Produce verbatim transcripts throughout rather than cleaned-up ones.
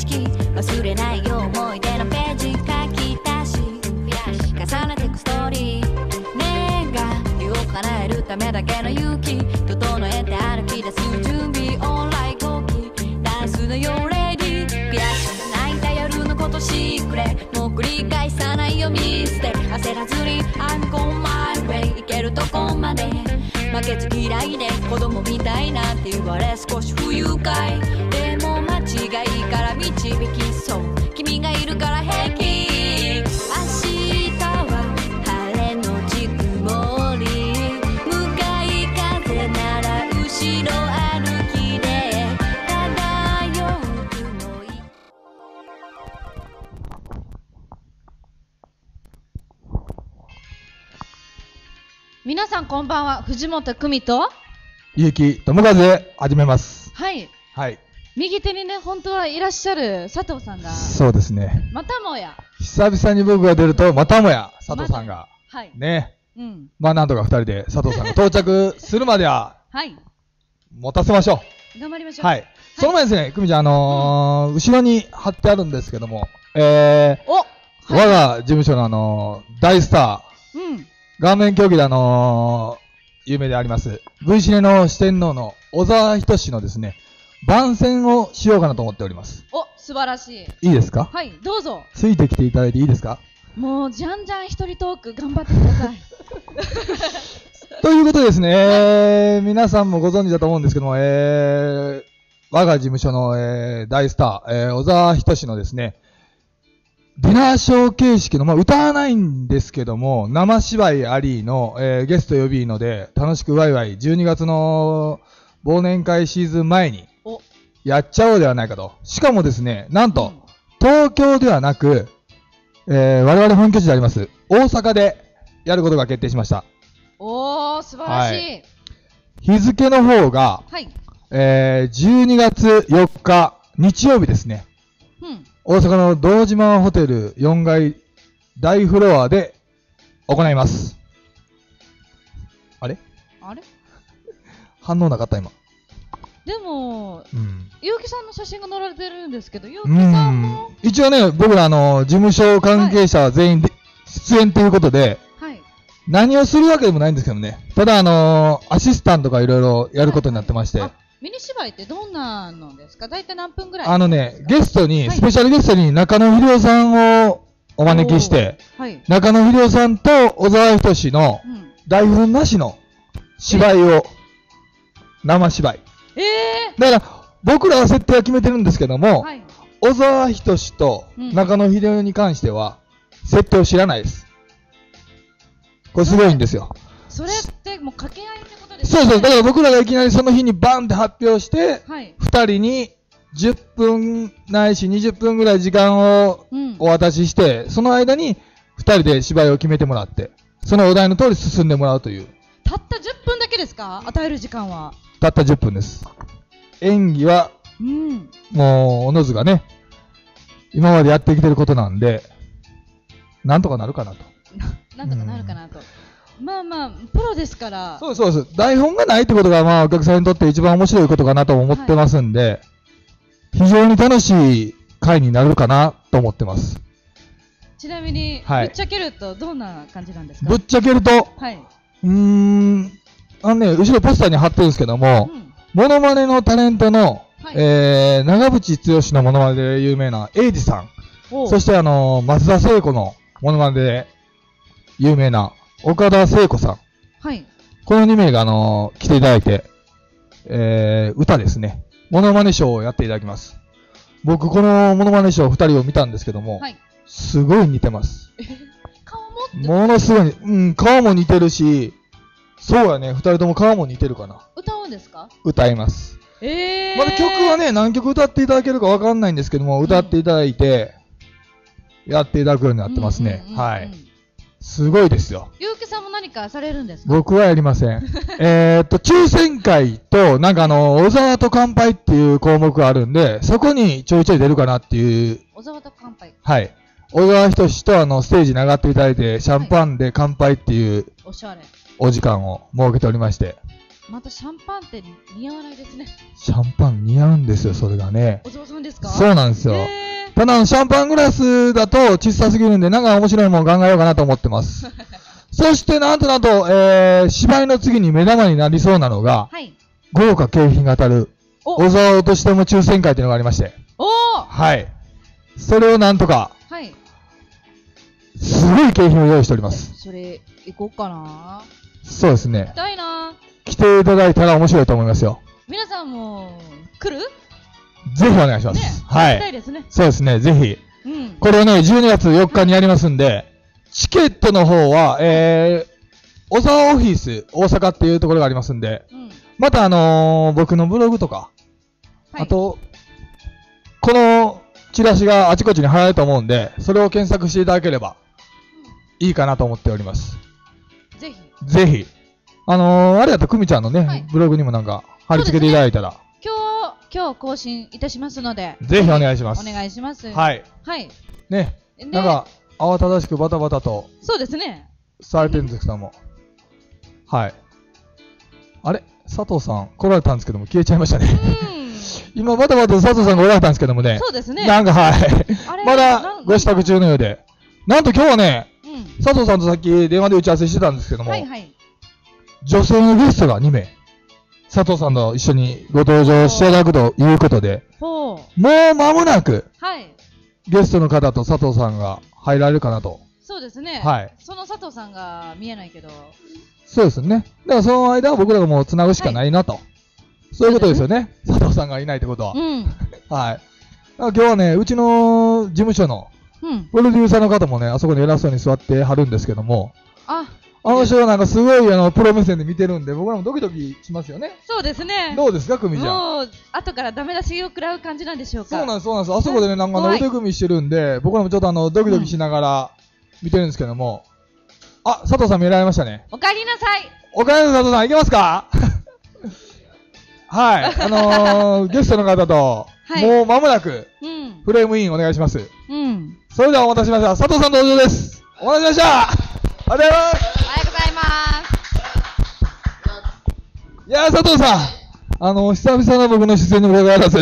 識忘れないよ思い出のページ書き出し重ねてくストーリー願いを叶えるためだけの勇気整えて歩き出す準備オンライン後期ダンスのよレディー悔しく泣いた夜のことしくれもう繰り返さないよミステリー焦らずに I'm going my way 行けるとこまで負けず嫌いで子供みたいなって言われ少し不愉快でも間違いから導きそう君がいるから平気明日は晴れのち曇り向かい風なら後ろ歩きで漂う雲い皆さんこんばんは。藤本久美と結城智和で始めます。 はい、 はい、 右手にね本当はいらっしゃる佐藤さんがそうですねまたもや久々に僕が出るとまたもや佐藤さんが、 ま、はいね、 うん、 まあなんとかふたりで佐藤さんが到着するまでははい持たせましょう頑張りましょう。 はい、はい、その前ですね久美ちゃんあのーうん、後ろに貼ってあるんですけどもえー、 お、 はい、我が事務所のあのー、大スター、うん顔面競技であのー、有名であります V シネの四天王の小沢仁のですね番宣をしようかなと思っております。 お、素晴らしい。 いいですか？ はい、どうぞ。 ついてきていただいていいですか？ もうじゃんじゃん一人トーク頑張ってください。 ということでですね、えー、皆さんもご存知だと思うんですけども、えー、我が事務所の、えー、大スター、えー、小沢仁のですねディナーショー形式の、まあ、歌わないんですけども、生芝居ありの、えー、ゲスト呼びので、楽しくワイワイ、じゅうにがつの忘年会シーズン前に、やっちゃおうではないかと。しかもですね、なんと、うん、東京ではなく、えー、我々本拠地であります、大阪でやることが決定しました。 おー、素晴らしい。はい、 日付の方が、はい、えー、じゅうにがつよっか、日曜日ですね。うん大阪の堂島ホテルよんがい大フロアで行います。あれあれ反応なかった今。 でも、うん、結城さんの写真が載られてるんですけど、結城さんも一応ね、僕らあの事務所関係者全員で出演ということで、はい、何をするわけでもないんですけどね。ただあのー、アシスタントがいろいろやることになってまして。はいミニ芝居ってどんなのですか？大体何分ぐらい？ あのね、ゲストに、はい、スペシャルゲストに中野秀夫さんをお招きして、はい、中野秀夫さんと小沢仁の台本なしの芝居を、生芝居。 えー、 だから僕らは設定は決めてるんですけども、はい、小沢仁と中野秀夫に関しては設定を知らないです。これすごいんですよ。 それってもう掛け合いってことですか？そうそう、だから僕らがいきなりその日にバンって発表して、はい、ふたりにじゅっぷんないしにじゅっぷんぐらい時間をお渡しして、うん、その間にふたりで芝居を決めてもらって、そのお題の通り進んでもらうという。 たったじゅっぷんだけですか？与える時間は。 たったじゅっぷんです。演技は、うん、もう、おのずがね、今までやってきてることなんで、なんとかなるかなと。 なんとかなるかなと。うんまあまあ、プロですから。 そうそうです。台本がないってことが、まあ、お客さんにとって一番面白いことかなと思ってますんで、はい、非常に楽しい回になるかなと思ってます。 ちなみに、はい、ぶっちゃけるとどんな感じなんですか？ ぶっちゃけると、はい、うーん、あのね、後ろポスターに貼ってるんですけども、うん、モノマネのタレントの、はい、えー、長渕剛のモノマネで有名なエイジさん、そしてあのー、松田聖子のモノマネで有名な岡田聖子さん。はい。このにめいが、あのー、来ていただいて、えー、歌ですね。モノマネショーをやっていただきます。僕、このモノマネショーふたりを見たんですけども、はい。すごい似てます。 え顔もものすごい、うん、顔も似てるし、そうやね、ふたりとも顔も似てるかな。 歌うんですか？ 歌います。 えー。 まだ曲はね、何曲歌っていただけるかわかんないんですけども、歌っていただいて、うん、やっていただくようになってますね。うんうんうんうん、はい。すごいですよ。 結城さんも何かされるんですか？ 僕はやりません。えっと、抽選会と、なんかあの、小沢と乾杯っていう項目があるんで、そこにちょいちょい出るかなっていう。 小沢と乾杯。 はい。小沢仁とあの、ステージに上がっていただいて、シャンパンで乾杯っていう、おしゃれ。お時間を設けておりまして。 またシャンパンって似合わないですね。 シャンパン似合うんですよ、それがね。 小沢さんですか？ そうなんですよ。 へー。 ただ、シャンパングラスだと小さすぎるんで、なんか面白いもの考えようかなと思ってます。そして、なんとなんと、えー、芝居の次に目玉になりそうなのが、 はい。 豪華景品が当たる、小沢落としても抽選会というのがありまして。 おー。 はい。それをなんとか、 はい。 すごい景品を用意しております。 それ、行こうかな。 そうですね。 行きたいな。 来ていただいたら面白いと思いますよ。 皆さんも、来る？ ぜひお願いします。 ね、 はい。 行きたいですね。 そうですね、ぜひ。 うん。 これをね、じゅうにがつよっかにやりますんで、チケットの方は、えー、小沢オフィス大阪っていうところがありますんで、 うん、 またあのー、僕のブログとか、はい、あと、このチラシがあちこちに貼られると思うんで、それを検索していただければ、いいかなと思っております。 ぜひ。 ぜひ。あのー、あれやったら、くみちゃんのね、はい、ブログにもなんか、貼り付けていただいたら。 今日、今日更新いたしますので。 ぜひお願いします。 お願いします。 はい。 はい。 ね。ねなんか、慌ただしくバタバタと。 そうですね。 されてるんですけども。はい。あれ佐藤さん来られたんですけども、消えちゃいましたね。今、バタバタ佐藤さんがおられたんですけどもね。 そうですね。 なんか、はい。まだご支度中のようで。なんと今日はね、うん、佐藤さんとさっき電話で打ち合わせしてたんですけども、はいはい、女性のゲストがにめい、佐藤さんと一緒にご登場していただくということで、もう間もなく、はい、ゲストの方と佐藤さんが入られるかなと。 そうですね。 はい。 その佐藤さんが見えないけど。 そうですね。だからその間は僕らがもう繋ぐしかないなと。はい、そういうことですよね。佐藤さんがいないってことは。うん。はい。今日はね、うちの事務所の、プロデューサーの方もね、あそこに偉そうに座ってはるんですけども、あ、あの人はなんかすごいあのプロ目線で見てるんで、僕らもドキドキしますよね。 そうですね。 どうですか、久美ちゃん。 もう、後からダメ出しを食らう感じなんでしょうか。 そうなんです、そうなんです。あそこでね、なんかあの腕組みしてるんで、僕らもちょっとあの、ドキドキしながら見てるんですけども、うん、あ、佐藤さん見られましたね。 お帰りなさい。 お帰りなさい、佐藤さん、行けますかはい。あのー、ゲストの方と、はい、もう間もなく、うん、フレームインお願いします。うん。それではお待たせしました。佐藤さん登場です。お待たせしました。おはようございます。 おはようございます。 いやー、佐藤さん。あのー、久々の僕の出演にもかかわらず。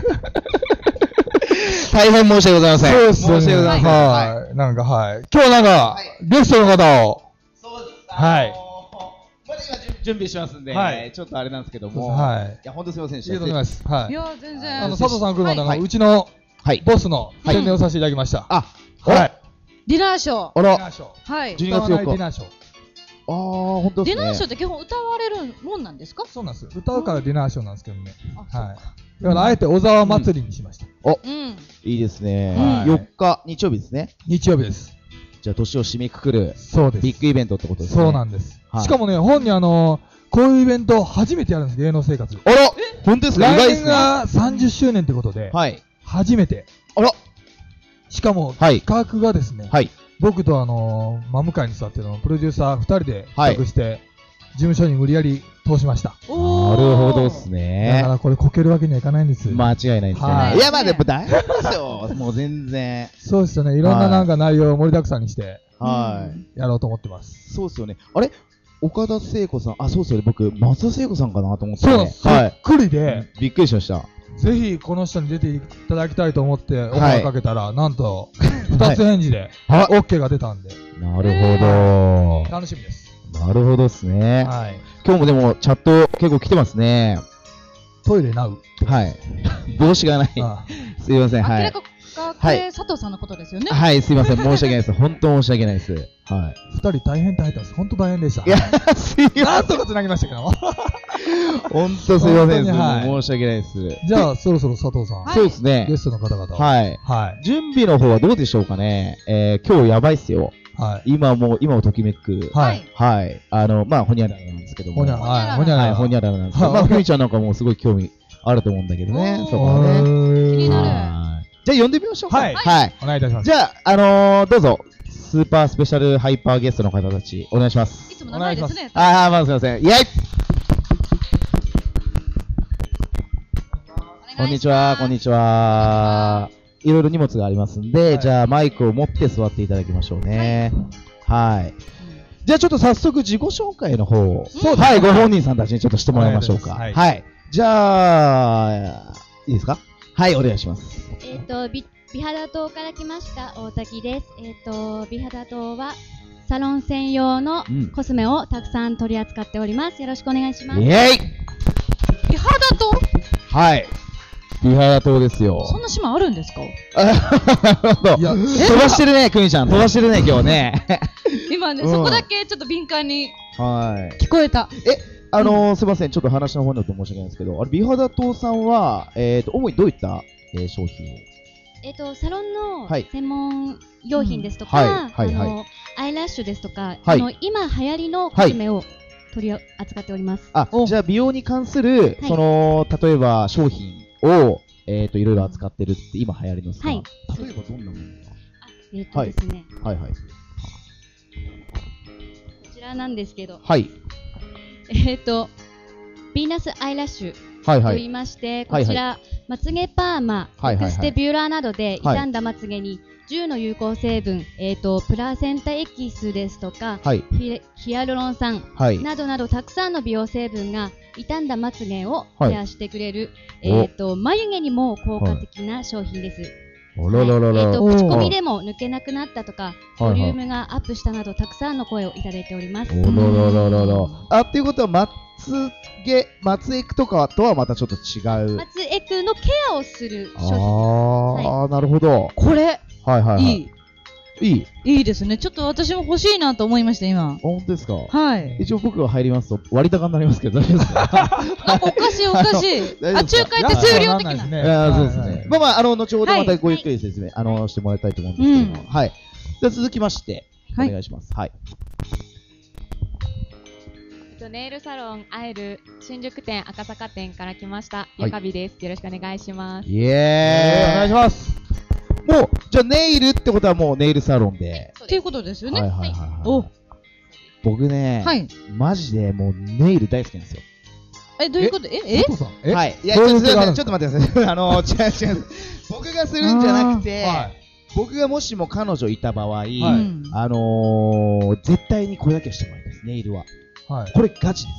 大変申し訳ございません。 そうですね。申し訳ございません。はい。なんか、はい。今日なんか、はい、ゲストの方を。 そうです。 はい。 まだ今準備しますんで、はい、ちょっとあれなんですけども、 はい。 いや、本当すみませんでした。 ありがとうございます。はい。 いや、全然。 あの、佐藤さん来るまで、あの、うちの、はい。ボスの宣伝をさせていただきました。 あ、 はい。 ディナーショー。 あら。ディナーショー。 はい。 じゅうにがつよっか。ディナーショー。 あー、本当ですね。 ディナーショーって基本歌われるもんなんですか？ そうなんです。歌うからディナーショーなんですけどね。はい。だから、あえて小沢祭りにしました。 お、いいですね。よっか、日曜日ですね。 日曜日です。 じゃあ、年を締めくくる。 そうです。 ビッグイベントってことですね。 そうなんです。しかもね、本にあの、こういうイベント初めてやるんです、芸能生活。 あら、本当ですか？ 来年がさんじゅっしゅうねんってことで、はい。初めて。 あら。 しかも、企画がですね、はい。僕とあの、真向かいに座ってるのプロデューサーふたりで企画して、事務所に無理やり通しました。 なるほどですね。 だからこれこけるわけにはいかないんです。 間違いないですね。いや、まあでも大丈夫ですよ。もう全然。 そうですよね。いろんななんか内容を盛りだくさんにして、はい。やろうと思ってます。 そうですよね。あれ岡田聖子さん、あ、そうですよね。僕、松田聖子さんかなと思って。 そうなんです。はい。びっくりで。 びっくりしました。 ぜひこの人に出ていただきたいと思ってオファーかけたら、なんと、二つ返事で、オッケーが出たんで。 なるほど。楽しみです。 なるほどですね。はい。今日もでもチャット結構来てますね。 トイレナウ。 はい。帽子がない。すいません。はい。 これ佐藤さんのことですよね。 はい、すいません。申し訳ないです。本当申し訳ないです。はい。 二人大変って入ったんです。本当大変でした。 いや、すいません。 なんとか繋ぎましたけども。 本当すいません。申し訳ないです。 じゃあ、そろそろ佐藤さん。 そうですね。 ゲストの方々。 はい。はい。準備の方はどうでしょうかね。えー、今日やばいっすよ。はい。今もう、今をときめく。はい。はい。あの、まあ、ほにゃららなんですけども。 ほにゃらら。はい。ほにゃらら。 ほにゃららなんですけど。まあ、ふみちゃんなんかもすごい興味あると思うんだけどね。そこはね。 気になる。 じゃあ呼んでみましょうか。 はい。はい。お願いいたします。 じゃあ、あのー、どうぞ、スーパースペシャルハイパーゲストの方たち、お願いします。 いつも長いですね。 ああ、まあすいません。イェイこんにちは、こんにちは。いろいろ荷物がありますんで、じゃあマイクを持って座っていただきましょうね。はい。 じゃあちょっと早速自己紹介の方を、はい、ご本人さんたちにちょっとしてもらいましょうか。はい。はい、じゃあ、いいですか？はい、お願いします。 えっと、美肌島から来ました大滝です。えっと、美肌島はサロン専用のコスメをたくさん取り扱っております。よろしくお願いします。イェイ！ 美肌島？ はい。美肌島ですよ。 そんな島あるんですか？いや、飛ばしてるね、くみちゃん。飛ばしてるね、今日ね。 今ね、そこだけちょっと敏感に聞こえた。 え、あのー、すいません、ちょっと話の方になって申し訳ないんですけど、あれ、美肌島さんは、えっと、主にどういった、えー、商品を？ えっと、サロンの専門用品ですとか、あの、アイラッシュですとか、あの、今流行りのコスメを取り扱っております。 あ、じゃあ美容に関する、その、例えば商品を、えっと、いろいろ扱ってるって今流行りのさ、はい。例えばどんなものですか？ えっとですね。 はいはい。こちらなんですけど。 はい。 えっと、ヴィーナスアイラッシュと言いまして、こちら、まつげパーマ、エクステビューラーなどで傷んだまつげにじゅうの有効成分、えっと、プラセンタエキスですとか、ヒアルロン酸などなどたくさんの美容成分が傷んだまつげをケアしてくれる、えっと、眉毛にも効果的な商品です。口コミでも抜けなくなったとか、ボリュームがアップしたなどたくさんの声をいただいております。 あ、っていうことはまつげ、まつエクとかとはまたちょっと違う。 まつエクのケアをする商品です。 ああ、なるほど。 これ、 はいはい。 いい。 いいいいですね。ちょっと私も欲しいなと思いました、今。 本当ですか？ はい。 一応僕が入りますと割高になりますけど大丈夫ですか？ あ、おかしいおかしい。あ、仲介手数料的な。 いや、そうですね。まあまあ、あの、後ほどまたごゆっくり説明、あの、してもらいたいと思うんですけども。はい。じゃあ続きまして、お願いします。はい。 ネイルサロンアエル新宿店赤坂店から来ましたゆかびです。よろしくお願いします。 イエーイ、お願いします。もうじゃあネイルってことはもうネイルサロンでっていうことですよね。 はいはいはいはい。お、僕ね、マジでもうネイル大好きなんですよ。 え、どういうこと？ええ？ はい。いや、ちょっと待ってください。あの、違う違う。僕がするんじゃなくて、僕がもしも彼女いた場合、あの、絶対にこれだけはしてもらいたいです。ネイルは。これガチです。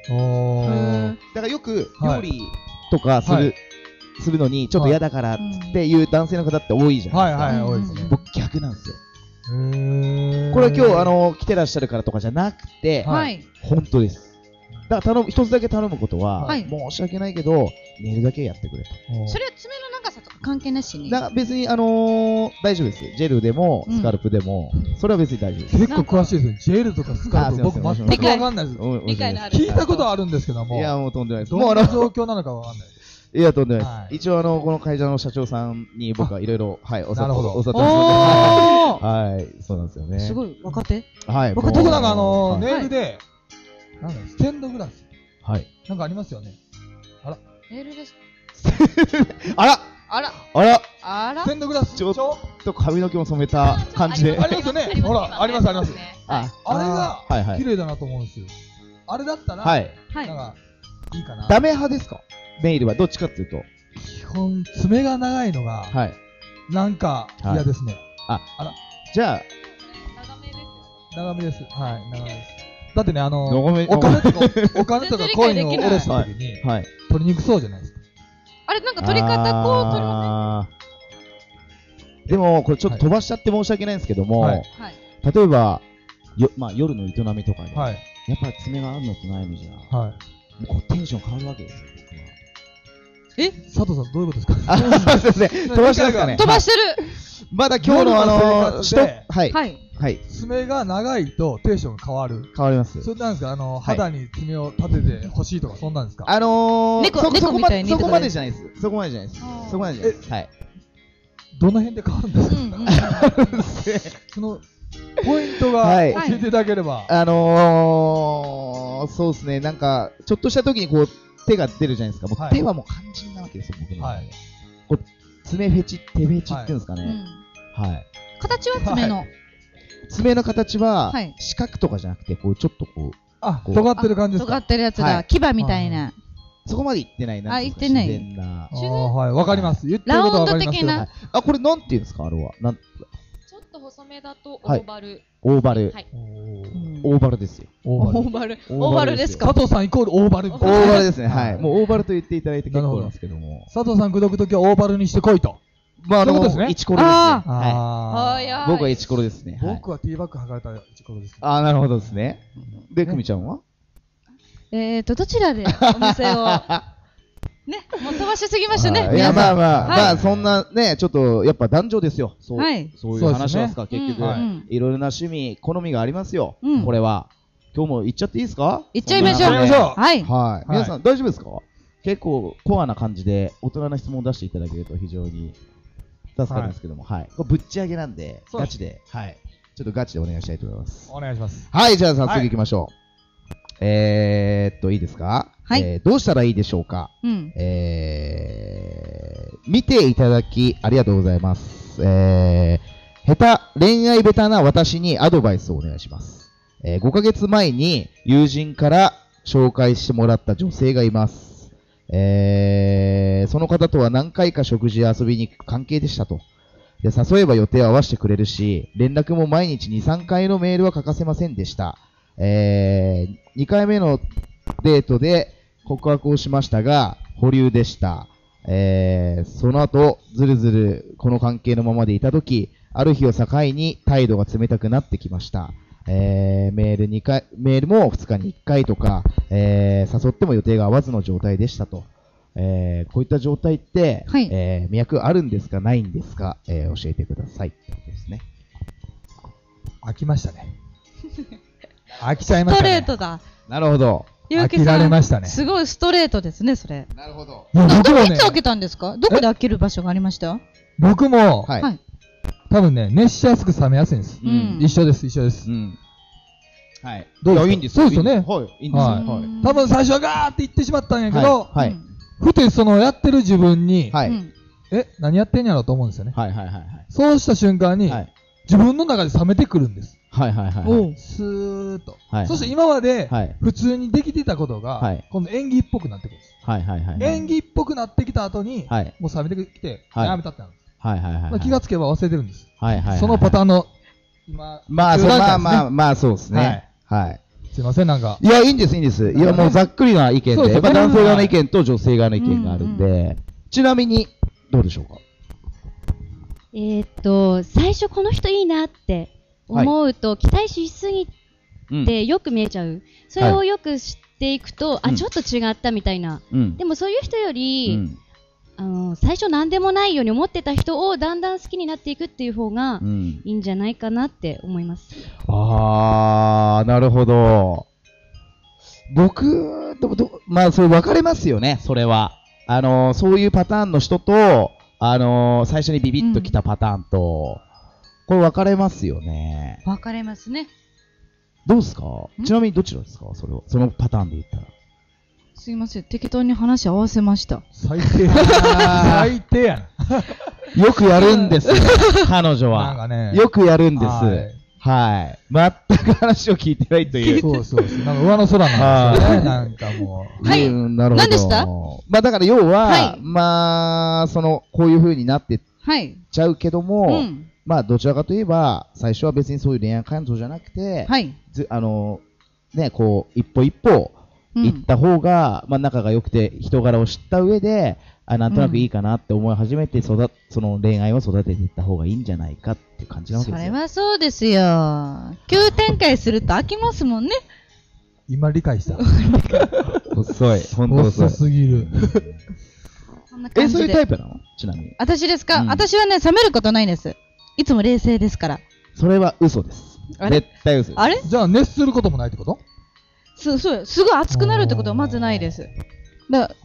だからよく料理とかするするのにちょっと嫌だからっていう男性の方って多いじゃないですか。はいはい、多いですね。僕逆なんですよ。これ今日あの来てらっしゃるからとかじゃなくて、本当です。だから頼む一つだけ頼むことは、申し訳ないけどネイルだけやってくれと。 それは爪の長さとか関係なしに？ だから別にあの大丈夫です。ジェルでもスカルプでもそれは別に大丈夫です。 結構詳しいですね。ジェルとかスカルプ僕全くわかんないです。聞いたことあるんですけども。 いやもうとんでもないです。 どんな状況なのかわかんない。 いやとんでもないです。一応あのこの会社の社長さんに僕はいろいろはいお世話になってますので。はい、そうなんですよね。 すごい若手。 はい。 僕なんかあのネイルでなんだステンドグラス。はい。なんかありますよね。あら。 ネイルです。 あら。 あら。 あら。 あら。 ステンドグラス。 ちょっと髪の毛も染めた感じで。 ありますよね。ほら、ありますあります。あ、あれが綺麗だなと思うんですよ。あれだったら、はい。なんかいいかな。 ダメ派ですか？ネイルはどっちかっていうと。 基本爪が長いのが、はい。なんか嫌ですね。 あ、あら。じゃあ。 長めです。 長めです。はい、長めです。だってね、あの、お金とか、お金とかコインを下ろした時に、取りにくそうじゃないですか。 あれ、なんか取り方こう取りません？でも、これちょっと飛ばしちゃって申し訳ないんですけども、例えば、よまあ、夜の営みとかで、やっぱり爪があるのとないのじゃ、もうこうテンション変わるわけですよ。 え、佐藤さんどういうことですか？ あ、すいません。飛ばしてますかね。 飛ばしてる。 まだ今日のあの、人、はい。 はい。爪が長いとテンションが変わる。 変わります。 それなんですか、あの、肌に爪を立ててほしいとか、そんなんですか？ あのー、 猫、猫みたいに。 そこまでじゃないです。そこまでじゃないです。そこまでじゃないです。はい。 どの辺で変わるんですか？その、ポイントが教えていただければ。 あのー、そうですね、なんか、ちょっとした時にこう、手が出るじゃないですか。もう手はもう肝心なわけですよ、僕の。こう爪フェチ、手フェチっていうんですかね。はい。 形は爪の。 爪の形は四角とかじゃなくて、こうちょっとこう。 あ、尖ってる感じですか？ 尖ってるやつだ。牙みたいな。 そこまでいってないな。 あ、いってない。 自然な。 あ、はい、わかります。言ってることはわかりますけど。 あ、これなんていうんですか、あれは。なん。 ちょっと細めだとオーバル。 オーバル。 はい。 オーバルですよ。 オーバル。オーバルですか。 佐藤さんイコールオーバル。 オーバルですね。はい。もうオーバルと言っていただいて結構なんですけども。 佐藤さん口説くときはオーバルにしてこいと。 まあ、あの、イチコロですね。 はい。 僕はイチコロですね。 僕はティーバッグ剥がれたイチコロです。 ああ、なるほどですね。で、久美ちゃんはえーと、どちらでお店をね、もう飛ばしすぎましたね。 いや、まあまあ、まあ、そんなね、ちょっと、やっぱ男女ですよ。そう、そういう話ですか、結局。いろいろな趣味、好みがありますよ。これは。今日も行っちゃっていいですか？ 行っちゃいましょう。 はい。 はい。皆さん、大丈夫ですか？結構、コアな感じで、大人な質問を出していただけると非常に助かるんですけども、はい。これぶっち上げなんで、ガチで、はい。ちょっとガチでお願いしたいと思います。 お願いします。 はい、じゃあ早速行きましょう。えーっと、いいですか？はい。どうしたらいいでしょうか？うん。えー、見ていただきありがとうございます。えー、下手、恋愛ベタな私にアドバイスをお願いします。えー、ごかげつまえに友人から紹介してもらった女性がいます。えー、その方とは何回か食事や遊びに行く関係でしたと。で、誘えば予定を合わせてくれるし、連絡も毎日に、さんかいのメールは欠かせませんでした。えー、にかいめのデートで告白をしましたが、保留でした。えー、その後、ずるずるこの関係のままでいたとき、ある日を境に態度が冷たくなってきました。えー、メールにかい、メールもふつかにいっかいとか、えー、誘っても予定が合わずの状態でしたと。えー、こういった状態って、はい、えー、脈あるんですかないんですか、えー、教えてくださいってことですね。 飽きましたね。飽きちゃいましたね。 ストレートだ。 なるほど。 飽きられましたね。 すごいストレートですね、それ。 なるほど。 僕もね、いつ開けたんですか？どこで開ける場所がありました？ 僕も、 はい。 多分ね、熱しやすく冷めやすいんです。うん。一緒です、一緒です。 うん。はい。 どうですか？ いいんですそうですよね。 はい。いいんですよ。はい。 多分最初はガーって言ってしまったんやけど、はい。ふとそのやってる自分に、はい。え、何やってんやろうと思うんですよね。 はいはいはいはい。 そうした瞬間に、自分の中で冷めてくるんです。 はいはいはい。 スーッと。はい。そして今まで、普通にできてたことが、はい。今度演技っぽくなってくるんです。 はいはいはい。 演技っぽくなってきた後に、はい。もう冷めてきて、やめたってなるんです。 はいはいはい。 気がつけば忘れてるんです。 はいはい。 そのパターンの、今、 まあまあまあまあそうですね。はい。 すいません、なんか。 いや、いいんです、いいんです。いや、もうざっくりな意見で、やっぱ男性側の意見と女性側の意見があるんで、ちなみに、どうでしょうか？ えーっと、最初この人いいなって思うと、期待しすぎてよく見えちゃう。それをよく知っていくと、あ、ちょっと違ったみたいな。でもそういう人より、あの、最初何でもないように思ってた人をだんだん好きになっていくっていう方がいいんじゃないかなって思います。 あー、なるほど。僕、ど、ど、まあ、それ分かれますよね、それは。あのー、そういうパターンの人と、あのー、最初にビビッときたパターンと、うん、これ分かれますよね。 分かれますね。 どうですか？ちなみにどちらですか？それは。そのパターンで言ったら。 すいません、適当に話合わせました。 最低や最低やな。よくやるんですよ、彼女は。なんかね。よくやるんです。はい。全く話を聞いてないという。 そうそうそう。なんか上の空なんですよね。なんかもう。はい。 なるほど。 何でした？ まあだから要は、はい、まあ、その、こういう風になってっちゃうけども、はいうん、まあどちらかといえば、最初は別にそういう恋愛感情じゃなくて、はい。ずあの、ね、こう、一歩一歩、行った方が、うん、まあ仲が良くて人柄を知った上で、あ、なんとなくいいかなって思い始めて育、その恋愛を育てていった方がいいんじゃないかっていう感じなわけですよ。 それはそうですよ。急展開すると飽きますもんね。 今理解した。 遅い。本当遅い。 遅すぎる。 え、そういうタイプなの？ちなみに。 私ですか？うん、私はね、冷めることないです。いつも冷静ですから。 それは嘘です。絶対嘘です。 あれ？ じゃあ熱することもないってこと？ す、そう、すごい熱くなるってことはまずないです。だから、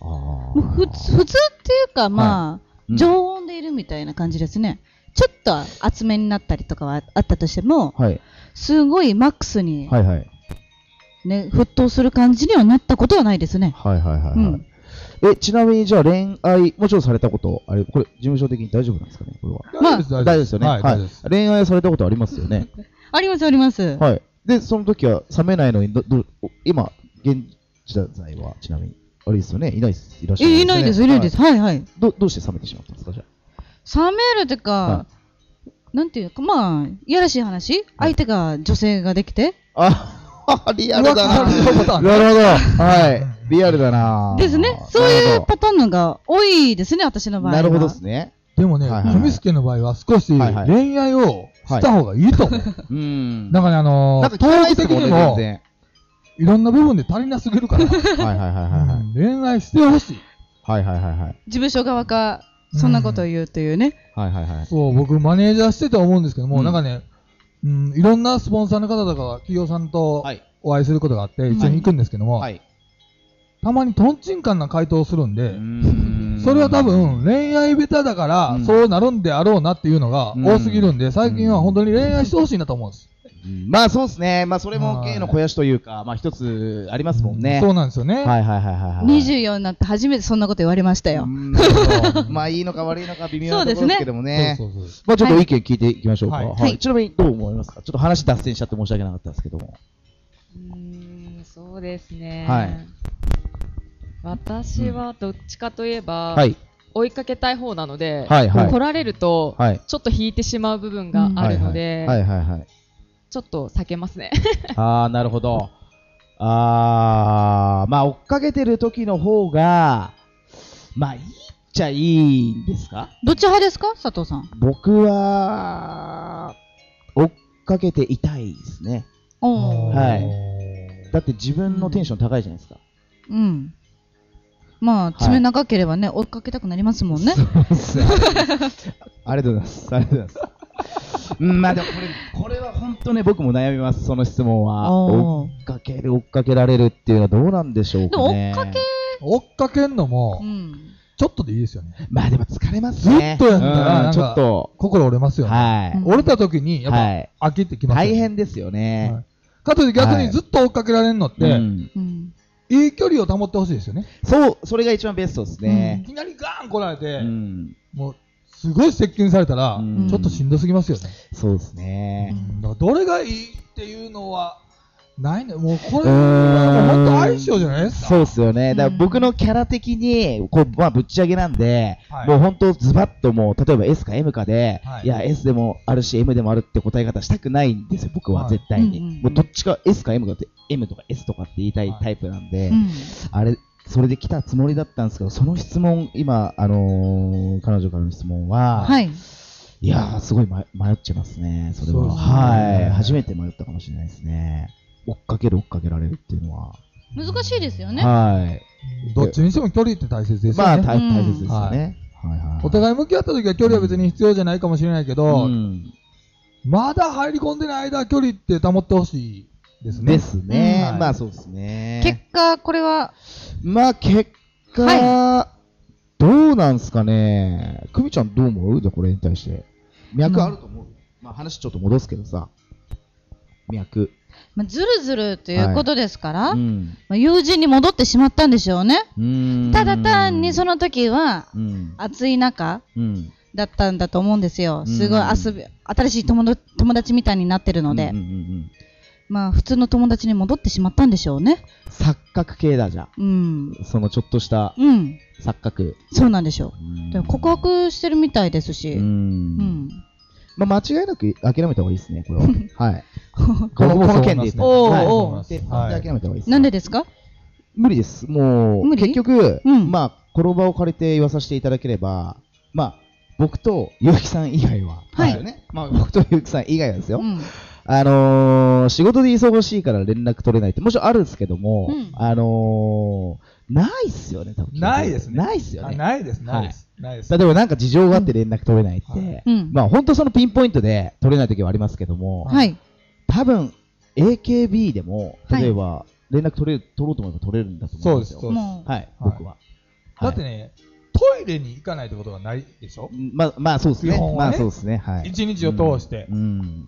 普通、普通っていうか、まあ、はいうん、常温でいるみたいな感じですね。ちょっと厚めになったりとかはあったとしても、はい、すごいマックスに、はいはい、ね、沸騰する感じにはなったことはないですね。 はいはいはい、はいうん。え、ちなみにじゃあ恋愛、もちろんされたこと、あれ、これ、事務所的に大丈夫なんですかねこれは。 まあ、大丈夫ですよね。はい。はい、恋愛されたことありますよね。 ありますあります。 はい。で、その時は冷めないのに、ど、ど、今、現在は、ちなみに、あれですよね、いないです、いらっしゃる、 ね。いないです、いないです。はい、はい、はい。 ど、どうして冷めてしまったんですか、じゃあ。冷めるってか、はい、なんていうか、まあ、いやらしい話、はい、相手が女性ができて。 あリアルだな。 なるほど。 はい。リアルだな。 ですね。そういうパターンのが多いですね、私の場合は。 なるほどですね。 でもね、富助の場合は少し恋愛をした方がいいと思う。うん。なんかね、あのー、トーク的にも、いろんな部分で足りなすぎるから、はいはいはいはい。恋愛してほしい。 はいはいはいはい。 事務所側か、そんなことを言うというね。 はいはいはい。 そう、僕マネージャーしてて思うんですけども、なんかね、うん、いろんなスポンサーの方とか企業さんとお会いすることがあって、一緒に行くんですけども、たまにトンチンカンな回答をするんで、それは多分恋愛ベタだからそうなるんであろうなっていうのが多すぎるんで、最近は本当に恋愛してほしいなと思うんです。 まあそうですね。まあそれも芸の肥やしというか、まあ一つありますもんね。 そうなんですよね。 はいはいはいはい。 にじゅうよんになって初めてそんなこと言われましたよ。 まあいいのか悪いのか微妙なところですけどもね。まあちょっと意見聞いていきましょうか。はい。ちなみにどう思いますか？ちょっと話脱線しちゃって申し訳なかったですけども。 うーん、そうですね。 はい。 私はどっちかといえば、はい、追いかけたい方なので、 はいはい、 来られると、はい、ちょっと引いてしまう部分があるので、ちょっと避けますね。 ああ、なるほど。ああ、まあ追っかけてる時の方が、まあいいっちゃいいんですか？ どっち派ですか、佐藤さん？ 僕は、追っかけていたいですね。はい。だって自分のテンション高いじゃないですか。 うん。まあ、爪長ければね、追いかけたくなりますもんね。 そうですね。ありがとうございます。ありがとうございます。うん、まあでもこれ、これは本当ね、僕も悩みます、その質問は。追っかける、追っかけられるっていうのはどうなんでしょうかね。 でも追っかけ、 追っかけんのも、ちょっとでいいですよね。 まあでも疲れますね。 ずっとやったら、ちょっと、心折れますよね。はい。折れた時に、やっぱ、飽きてきますよね。 大変ですよね。 かといって逆にずっと追っかけられるのって、いい距離を保ってほしいですよね。 そう、それが一番ベストですね。 いきなりガーン来られて、もう、すごい接近されたら、ちょっとしんどすぎますよね。 そうですね。 どれがいいっていうのは、ないね。もうこれはもう本当相性じゃないですか。 そうですよね。だから僕のキャラ的に、こう、まあぶっち上げなんで、もう本当ズバッともう、例えば S か M かで、いや、S でもあるし M でもあるって答え方したくないんですよ、僕は絶対に。もうどっちか S か M かって、M とか S とかって言いたいタイプなんで、あれ、それで来たつもりだったんですけど、その質問、今、あの、彼女からの質問は、はい。いやー、すごい迷っちゃいますね、それは。はい。初めて迷ったかもしれないですね。追っかける追っかけられるっていうのは難しいですよね。 はい。 どっちにしても距離って大切ですよね。 まあ大切ですよね。 お互い向き合った時は距離は別に必要じゃないかもしれないけど、まだ入り込んでない間距離って保ってほしいですね。 ですね。まあそうですね。 結果これはまあ結果どうなんすかね。久美ちゃんどう思う？じゃこれに対して脈あると思う。まあ話ちょっと戻すけどさ、脈。 まあ、ずるずるということですから、はい、うんまあ、友人に戻ってしまったんでしょうね。うーんただ単にその時は、うん、暑い中だったんだと思うんですよ。すごい遊び、新しい友達みたいになってるので、うんうんうん、まあ普通の友達に戻ってしまったんでしょうね。 錯覚系だじゃ、うん、そのちょっとした錯覚、うん、 そうなんでしょう。でも告白してるみたいですし、うん、うんまあ、間違いなく諦めた方がいいですね、これは。はい。この、この件で言ったら。おーおー。で、諦めた方がいいです。 なんでですか？ 無理です。もう、結局、うん、まあ、この場を借りて言わさせていただければ、まあ、僕と結城さん以外は、はい。ね、まあ、僕と結城さん以外はですよ。うん、あのー、仕事で忙しいから連絡取れないって、もちろんあるんですけども、うん、あのー、ないっすよね、多分。 ないですね。 ないっすよね。 ないです、ないです。ないです。 例えばなんか事情があって連絡取れないって、うん、まあ本当そのピンポイントで取れない時はありますけども、はい、多分 エーケービー でも例えば連絡取れる、取ろうと思えば取れるんだと思うんですよ。そうです、そうです。はい、僕は。 だってね、トイレに行かないってことがないでしょ？ まあ、まあそうですね。ねまあそうですね。はい。 一日を通して、うん、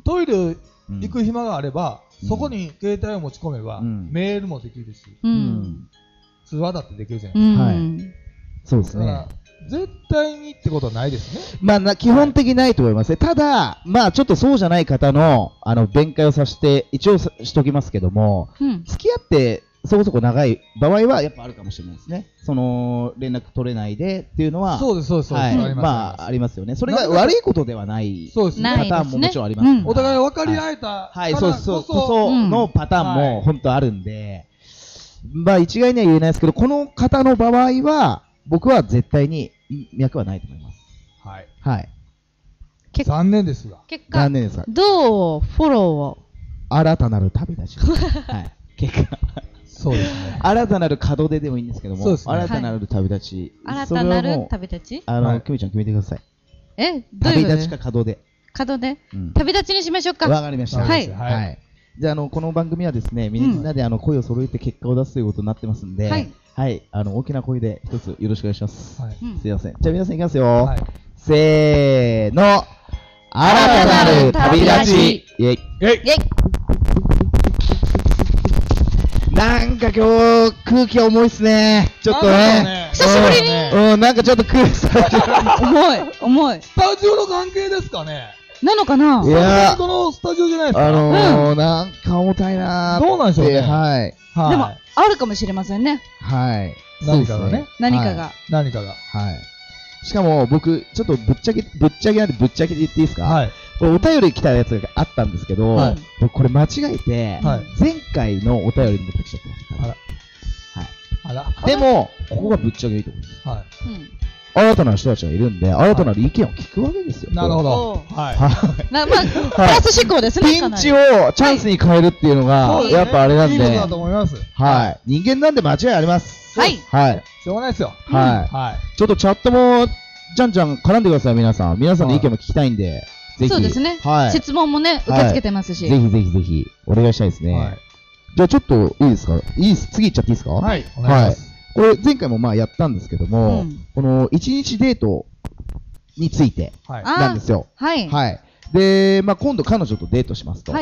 トイレ行く暇があれば、うん、そこに携帯を持ち込めば、うん、メールもできるし、うん、通話だってできるじゃないですか。うん、はい。そうですね。絶対にってことはないですね。 まあな、基本的にないと思いますね。ただ、まあちょっとそうじゃない方の、あの、弁解をさせて、一応しときますけども、うん、付き合ってそこそこ長い場合はやっぱあるかもしれないですね。その連絡取れないでっていうのは、 そうですそうです。 はい、まあありますよね。それが悪いことではないパターンももちろんあります。 お互い分かり合えたはい、そうそうこそのパターンも本当あるんで、まあ一概には言えないですけど、この方の場合は僕は絶対に脈はないと思います。はいはい。 残念ですが。 結果残念ですが。 どうフォローを。 新たなる旅立ち。はい。結果。 そうですね。 新たなる門出でもいいんですけども、新たなる旅立ち。 新たなる旅立ち？ あの、きみちゃん決めてください。 え、どういうこと？ 旅立ちか門出。 門出？旅立ちにしましょうか。 わかりました。 はい。 はい。じゃあ、あの、この番組はですね、みんなであの声を揃えて結果を出すということになってますんで、はい。はい。あの、大きな声で一つよろしくお願いします。はい。すいません。じゃあ皆さんいきますよ。はい。せーの。新たなる旅立ち。イェイ。イェイ。なんか今日空気重いっすね。ちょっとね。 久しぶりに。 うん、なんかちょっと空気されてる。 重い、重い。 スタジオの関係ですかね。 なのかな。 いや、このスタジオじゃないですか。 あのー、なんか重たいなー。 どうなんでしょうね。 はい。 でも、あるかもしれませんね。 はい。 何かがね。 何かが。 何かが。 はい。しかも僕、ちょっとぶっちゃけ、ぶっちゃけなんでぶっちゃけで言っていいですか？はい。お便り来たやつがあったんですけど、はい、僕これ間違えて、はい、前回のお便りに持ってきちゃってます。あら。はい。あら。でも、ここがぶっちゃけいいところです。はい。新たな人たちがいるんで、新たなる意見を聞くわけですよ。 なるほど。 はい。まあ、プラス思考ですね。 ピンチをチャンスに変えるっていうのが、やっぱあれなんで。いいことだと思います。 はい。人間なんで間違いあります。 はい。 はい。しょうがないですよ。 はい。はい。ちょっとチャットも、じゃんじゃん絡んでください、皆さん。皆さんの意見も聞きたいんで。ぜひ。 そうですね。はい。質問もね、受け付けてますし。 ぜひぜひぜひ、お願いしたいですね。はい。じゃあちょっと、いいですか？いいです。次行っちゃっていいですか？ はい。お願いします。 これ、前回もまあやったんですけども、この一日デートについてなんですよ。 はい。 はい。で、まあ今度彼女とデートしますと。はい。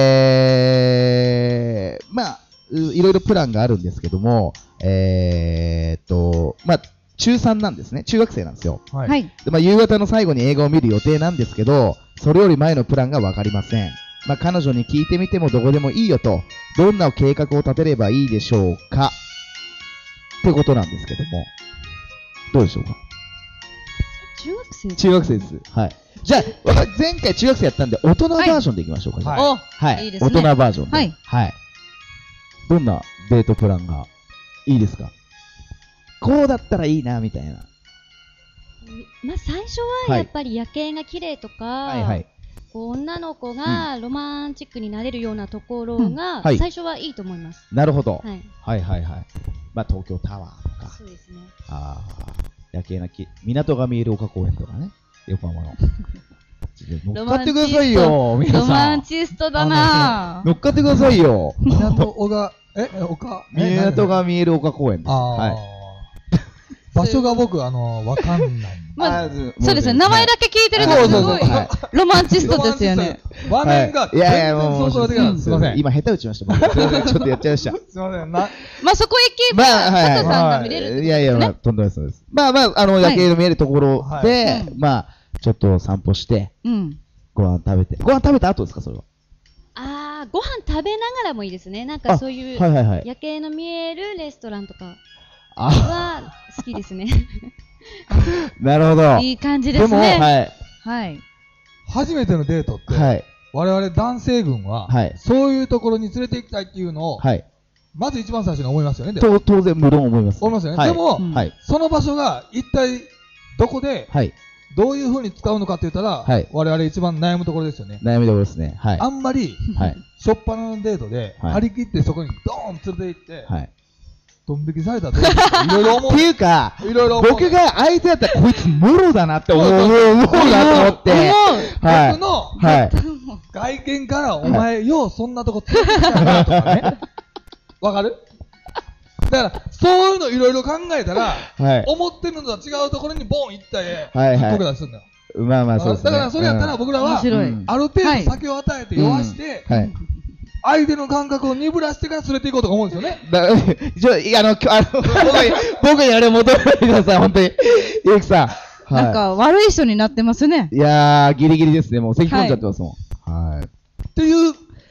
で、まあ、いろいろプランがあるんですけども、えーっと、まあ、中さんなんですね。中学生なんですよ。はい。で、まあ、夕方の最後に映画を見る予定なんですけど、それより前のプランがわかりません。まあ、彼女に聞いてみてもどこでもいいよと、どんな計画を立てればいいでしょうかってことなんですけども、どうでしょうか？ 中学生中学生です。はい。じゃあ、前回中学生やったんで、大人バージョンでいきましょうか。 はい。 はい。いいですね。大人バージョンで。はい。はい。どんなデートプランがいいですか？こうだったらいいなみたいな。 まあ最初はやっぱり夜景が綺麗とか、はいはい、こう女の子がロマンチックになれるようなところが最初はいいと思います。 うんはい、なるほど、はい。はいはいはい。まあ東京タワーとか。 そうですね。 ああ、夜景なき港が見える丘公園とかね、横浜の。乗っかってくださいよ、皆さん。 ロマンチストだな。 乗っかってくださいよ。 港丘、え、丘港が見える丘公園です。はい。 場所が僕、あの、わかんない。 まあ、そうですね。名前だけ聞いてるのがすごいロマンチストですよね。 場面が、 いやいや、もう、 すいません。 今、下手打ちました。すいません。ちょっとやっちゃいました。すいません。 まあ、そこへ行けば、佐藤さんが見れる。 いやいや、とんでもないです。まあまあ、あの、夜景の見えるところで、まあ、ちょっと散歩して、ご飯食べて。ご飯食べた後ですか、それは。 ああ、ご飯食べながらもいいですね。なんかそういう、夜景の見えるレストランとか。は好きですね。 なるほど。 いい感じですね。でも、はい。はい。 初めてのデートって、はい、我々男性軍は、はい、そういうところに連れて行きたいっていうのを、はい、まず一番最初に思いますよね。 と当然、無論思います、 ね。思いますよね。はい、でも、はい、その場所が一体どこで、はい、どういう風に使うのかって言ったら、はい、我々一番悩むところですよね。 悩みどころですね。はい。 あんまり、はい、しょっぱなのデートで、はい、張り切ってそこにドーン連れて行って、はいドン引きされたらどうですか？いろいろ思う。 っていうか、いろいろ僕が相手だったらこいつモロだなって思う、思うなと思って。 はい。僕の、はい。外見からお前ようそんなとこ連れてきたなとかね。わかる？だから、そういうのいろいろ考えたら、はい。思ってるのとは違うところにボン行ったり、はいはい。僕らするんだよ。 まあまあそうですね。 だからそれやったら僕らは、ある程度酒を与えて酔わして、はい。相手の感覚を鈍らしてから連れて行こうとか思うんですよね。 だじゃあ、あの、あの僕にあれ求めてください、本当に。ゆうきさん。はい、 なんか、悪い人になってますね。 いやー、ギリギリですね。もう、咳込んじゃってますもん。はい。 っていう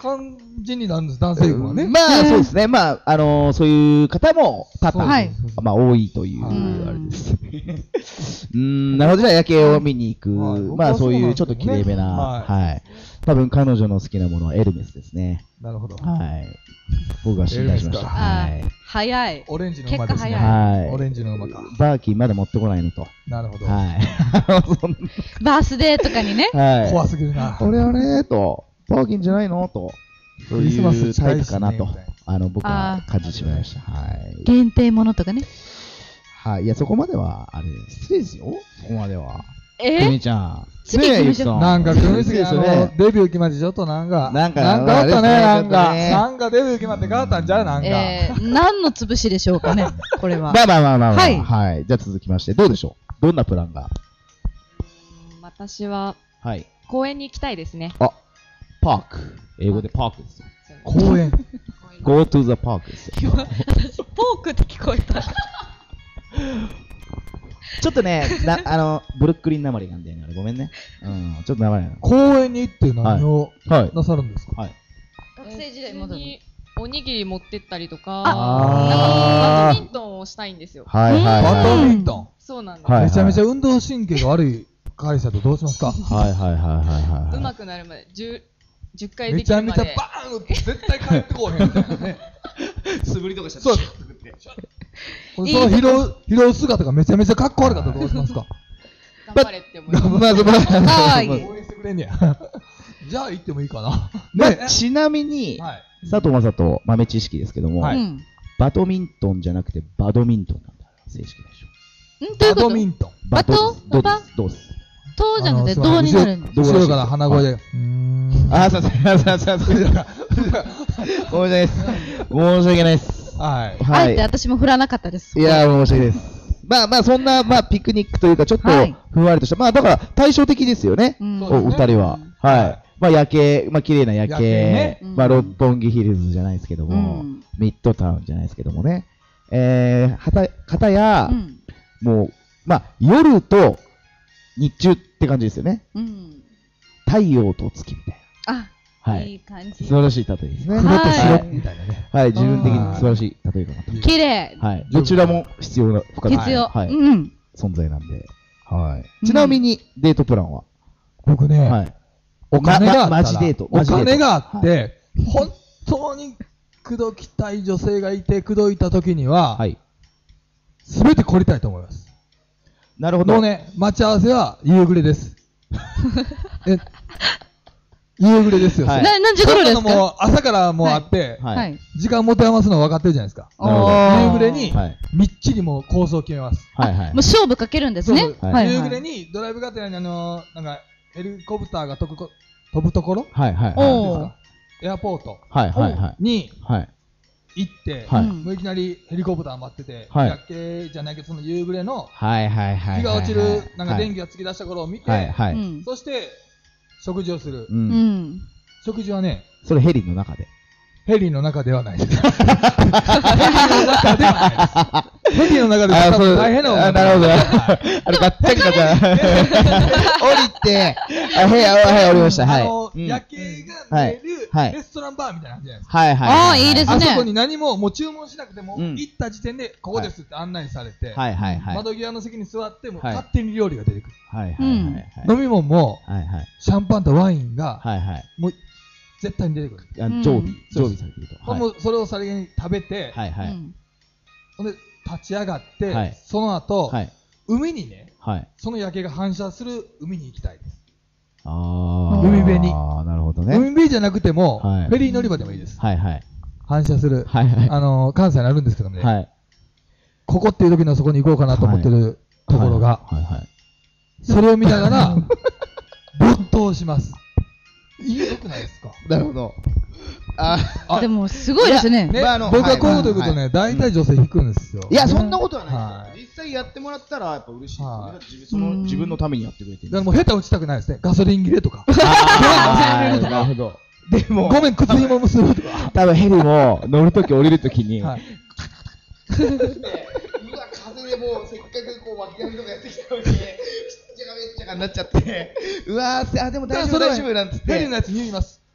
感じになるんです、男性軍はね。 まあ、そうですね。まあ、あのー、そういう方も多々、 はい、 まあ、多いという、あれです。うん、なるほど。じゃあ、夜景を見に行く。はい、まあ、そういうちょっと綺麗めな、はい、はい。多分、彼女の好きなものはエルメスですね。 なるほど。 はい。僕が信頼しました。はい。 早い。 オレンジの馬ですね。 はい。 オレンジの馬か。 バーキンまだ持ってこないのと。 なるほど。 はい。 バースデーとかにね。 はい。 怖すぎるな。 これはね、と、バーキンじゃないのと。そういうタイプかなと、あの、僕は感じてしまいました。はい。 限定ものとかね。 はい。いや、そこまでは、あれ、失礼ですよ。そこまでは。 えー、くみちゃん。 次行きましょう。 なんか、くみすぎ、あの、デビュー決まってちょっとなんか、 なんか、 なんかあったね、なんか、なんかデビュー決まって変わったんちゃうなんか。 えー、何の潰しでしょうかね、これは。 まあまあまあまあ、 はい。 はい。じゃあ続きまして、どうでしょう？どんなプランが？ 私は、 はい。 公園に行きたいですね。 あ、パーク。英語でパークですよ。 公園。 Go to the park ですよ。 私、ポークって聞こえた。 ちょっとね、なあの、ブルックリンなまりなんだよね。ごめんね。うん、ちょっとなまりなの。 公園に行って何をなさるんですか？ はい。 学生時代戻る。 おにぎり持ってったりとか、 あバドミントンをしたいんですよ。 はいはい。 バドミントン。 そうなんです。 めちゃめちゃ運動神経が悪い会社とどうしますか？ はいはいはいはい。 うまくなるまでじゅっかいできるまで。 めちゃめちゃバーン打って絶対帰ってこうへんみたいなね。 素振りとかしたら。 そう。その疲労、疲労姿がめちゃめちゃかっこ悪かったらどうしますか？ 頑張れって思います。 まずまず。 応援してくれんねや。じゃあ行ってもいいかな。 ね、ちなみに、佐藤正人豆知識ですけども、バドミントンじゃなくてバドミントンなんだ。正式でしょ。 バドミントン。 バトどうです？どうです？ とじゃなくてどうになるんですか？ 後ろから鼻声で。 あ、すいません、すいません、すいません。申し訳ないです。申し訳ないです。 はい。あえて私も振らなかったです。 いや、申し訳ないです。まあまあ、そんな、まあ、ピクニックというか、ちょっと、ふんわりとした。まあ、だから、対照的ですよね。お二人は。はい。まあ、夜景、まあ、綺麗な夜景。まあ、六本木ヒルズじゃないですけども、ミッドタウンじゃないですけどもね。えー、はた、かたや、もう、まあ、夜と日中って感じですよね。太陽と月みたいな。 あ。はい。いい感じ。 素晴らしい例えですね。 黒と白みたいなね。 はい、自分的に素晴らしい例えかなと。 綺麗。 はい。どちらも必要な、不可欠な、 はい。存在なんで。はい。ちなみに、デートプランは？ 僕ね、はい。お金があったら、 マジデート。 お金があって、本当に口説きたい女性がいて、口説いた時には、はい。すべて懲りたいと思います。 なるほど。 もうね、待ち合わせは夕暮れです。え夕暮れですよ。 はい、な何時頃ですか？ もう朝からもうあって、はい、時間持て余すの分かってるじゃないですか。夕暮れに、みっちりもう構想を決めます。 はいはい、もう勝負かけるんですね。 そうそう、はい、夕暮れにドライブがてらにあのー、なんかヘリコプターが飛ぶ飛ぶところ、 はいはいはい、エアポートに行って、はい、もういきなりヘリコプター待ってて、はい、夜景じゃないけどその夕暮れの日が落ちるなんか電気が突き出した頃を見て、はいはい、そして食事をする。うん。食事はね。 それヘリの中で。 ヘリの中ではないです。ヘリの中ではないです。ヘリの中では大変なこと。 なるほど。あれ、ガッチャンガチャン。降りて、あ、はい、はい、降りました。はい。 あの、夜景が見えるレストランバーみたいな感じじゃないですか。 はいはい。 ああ、いいですね。 あそこに何も、もう注文しなくても、行った時点で、ここですって案内されて、 はいはいはい。 窓際の席に座って、も勝手に料理が出てくる。 はいはいはい。 飲み物も、シャンパンとワインが、 はいはい。 もう、絶対に出てくる。 常備、常備されてると。 もうそれをさりげに食べて、 はいはい。 ほんで、立ち上がって、その後、海にね、その夜景が反射する海に行きたいです。 ああ。 海辺に。 ああ、なるほどね。 海辺じゃなくても、フェリー乗り場でもいいです。 はいはい。 反射する。はいはい。あの、関西にあるんですけどもね。 はい。 ここっていう時のそこに行こうかなと思ってるところが、はいはい。それを見ながら、没頭します。いいよくないですか？ なるほど。 ああ、でもすごいですね。 僕はこういうこと言うとね、大体女性引くんですよ。 いや、そんなことはないですよ。実際やってもらったらやっぱ嬉しいですね。自分のためにやってくれてる。 だからもう下手打ちたくないですね。ガソリン切れとか。ガソリン入れるとか。 なるほど。 でも、ごめん、靴紐結ぶとか。 多分ヘリも乗るとき降りるときに、うわ、風でもうせっかくこう脇役とかやってきたのに、めっちゃがめっちゃがになっちゃって、うわー、あ、でも大丈夫大丈夫なんつって。 ヘリのやつに言います。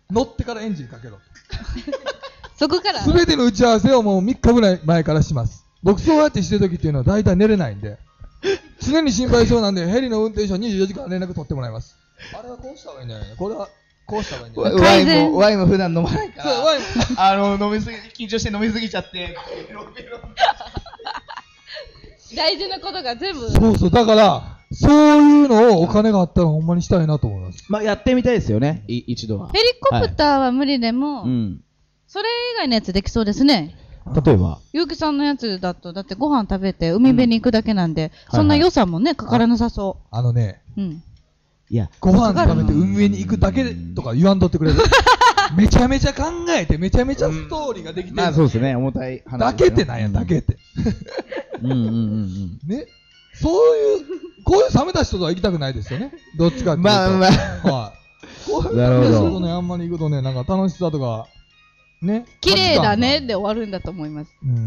乗ってからエンジンかけろ。 そこからすべての打ち合わせをもうみっかぐらい前からします。僕そうやってしてる時っていうのは大体寝れないんで、常に心配性なんでヘリの運転手はにじゅうよじかん連絡取ってもらいます。あれはこうした方がいいんじゃないの、これはこうした方がいいんじゃないの。 ワインもワインも普段飲まないから、 そうワインあの飲みすぎ緊張して飲みすぎちゃってベロベロ大事なことが全部。 そうそう、だからそういうのをお金があったらほんまにしたいなと思います。 まあやってみたいですよね、い一度は。 ヘリコプターは無理でも、 はい、うん、 それ以外のやつできそうですね。 例えばゆうきさんのやつだとだってご飯食べて海辺に行くだけなんで、うん、そんな予算もね、はいはい、かからなさそう。 あ, あのね、 うん、 いやご飯食べて海辺に行くだけとか言わんとってくれる。めちゃめちゃ考えてめちゃめちゃストーリーができてる、うん、 まあそうですね、重たい話だけってなんや、だけってうんうんうんうんね、そういうこういう冷めた人とは行きたくないですよね、どっちかっていうと。 まあまあ、 はい、こういう冷めた人とね、あんまり行くとね、なんか楽しさとかね、 綺麗だねで終わるんだと思います。うん、うん、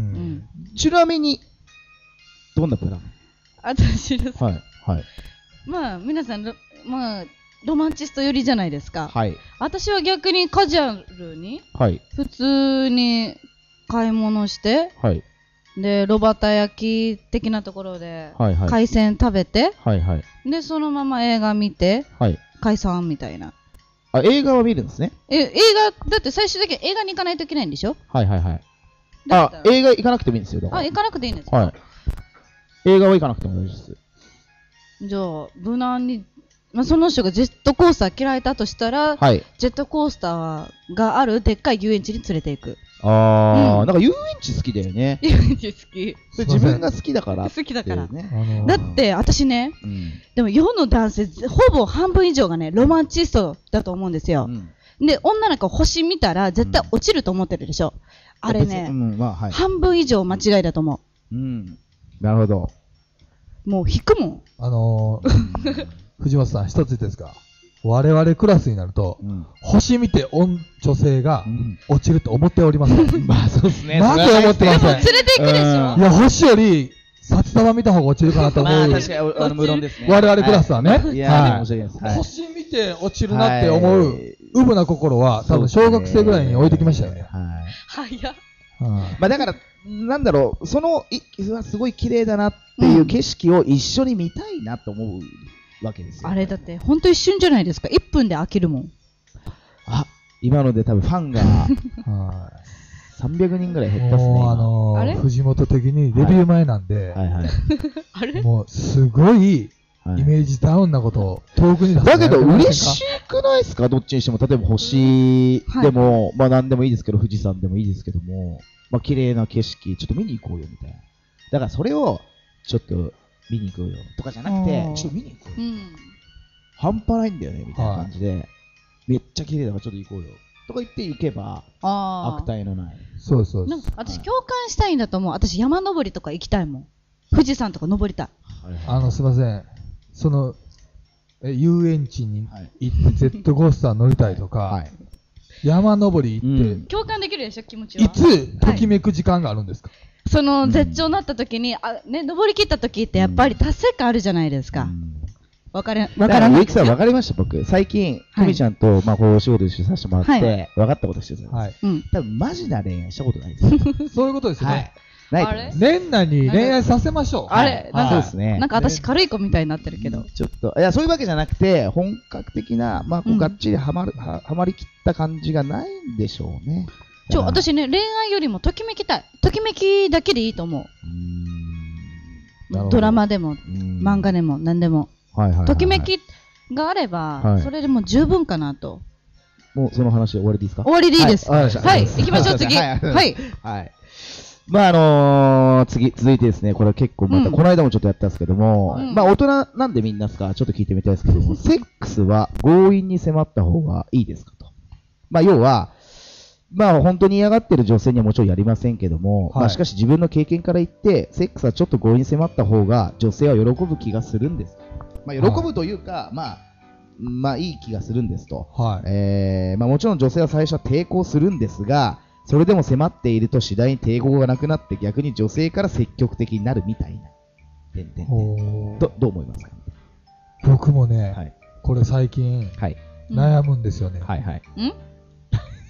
ちなみにどんなプラン？ 私ですか。 はいはい。 まあ皆さんまあロマンチスト寄りじゃないですか。 はい。 私は逆にカジュアルに、 はい、 普通に買い物して、 はい、 で炉端焼き的なところで、 はいはい、 海鮮食べて、 はいはい、 でそのまま映画見て、 はい、 解散みたいな。 あ、映画は見るんですね。 え、映画だって最終的に映画に行かないといけないんでしょ。 はいはいはい。あ、映画行かなくてもいいんですよ。だからあ、行かなくていいんですか。 はい。映画は行かなくても大丈夫です。 じゃあ無難に、まあ、その人がジェットコースター嫌いだとしたら、はい、ジェットコースターがあるでっかい遊園地に連れて行く。 あー、うん、なんか遊園地好きだよね。 遊園地好き。 それ自分が好きだから、 ね。好きだから。 ね、 あのー、 だって私ね、うん、でも世の男性ほぼ半分以上がねロマンチストだと思うんですよ。うん、で女の子星見たら絶対落ちると思ってるでしょ。うん、あれね、うんまあはい、半分以上間違いだと思う。うん。なるほど。 もう引くもん。 あのー、藤本さん一つですか。我々クラスになると、うん、星見て女性が落ちると思っておりません。うん、 まあそうですね。 なんで思ってません。でも連れて行くでしょ。 いや星より札束見た方が落ちるかなと思う。 まあ確かにあの無論ですね。 我々クラスはね。はい、 いやー、申し訳ないです。はい、 星見て落ちるなって思う、はい、うぶな心は多分小学生ぐらいに置いてきましたよね。 はい。早っ。 まあだからなんだろう、そのいすごい綺麗だなっていう景色を一緒に見たいなと思う。わけですよ。 あれだって本当一瞬じゃないですか。いっぷんで飽きるもん。 あ、今ので多分ファンがさんびゃくにんぐらい減ったっすね。 もうあのー、あれ藤本的にデビュー前なんで、 はいはいはい、 あれもうすごいイメージダウンなことを遠くに出す。 だけど嬉しくないですか、どっちにしても。例えば星でも、はい、まあ何でもいいですけど、富士山でもいいですけども、まあ綺麗な景色ちょっと見に行こうよみたいな。だからそれをちょっと見に行こうよとかじゃなくて、ちょっと見に行こうよ、うん、半端ないんだよねみたいな感じで、はい、めっちゃ綺麗だからちょっと行こうよとか言って行けば悪態のない。 そうそうそう。私共感したいんだと思う。私山登りとか行きたいもん。富士山とか登りたい。 はいはい、あのすいません、そのえ遊園地に行ってジェットコースター乗りたいとか、はい、山登り行って、うん、 共感できるでしょ気持ちは。 いつときめく時間があるんですか。はい、 その絶頂になった時に、うん、あね、登り切った時ってやっぱり達成感あるじゃないですか。わ、うん、かれわからない。 ゆきさんわかりました。僕最近久美ちゃんと、まあこうお仕事一緒にさせてもらって、はい、分かったことしてるんです。はい。うん、多分マジな恋愛したことないです。 そういうことですね。はい、 ないあれ年内に恋愛させましょう。 あれ、なんか、 そうですね、 なんか私軽い子みたいになってるけど、 ちょっといやそういうわけじゃなくて本格的なまあこうがっちりはまる、うん、は, はまりきった感じがないんでしょうね。 ちょ私ね恋愛よりもときめきたい。ときめきだけでいいと思う。うーんドラマでも漫画でも何でも、はいはいはいはい、ときめきがあれば、はい、それでも十分かなと。 もうその話終わりでいいですか。 終わりでいいです。はい、はい、行きましょう次。はいはい、 はい、まああのー、次続いてですね、これ結構また、うん、この間もちょっとやったんですけども、うん、まあ大人なんでみんなですかちょっと聞いてみたいですけども、セックスは強引に迫った方がいいですかと。まあ要はまあ本当に嫌がってる女性にはもちろんやりませんけども、はい、まあしかし自分の経験から言ってセックスはちょっと強引に迫った方が女性は喜ぶ気がするんです。まあ喜ぶというか、はい、まあまあいい気がするんですと。はい、えー、まあもちろん女性は最初は抵抗するんですが、それでも迫っていると次第に抵抗がなくなって逆に女性から積極的になるみたいな。てんてんてんどどう思いますか。 僕もね、はい、これ最近、はい、悩むんですよね。 はいはい。 ん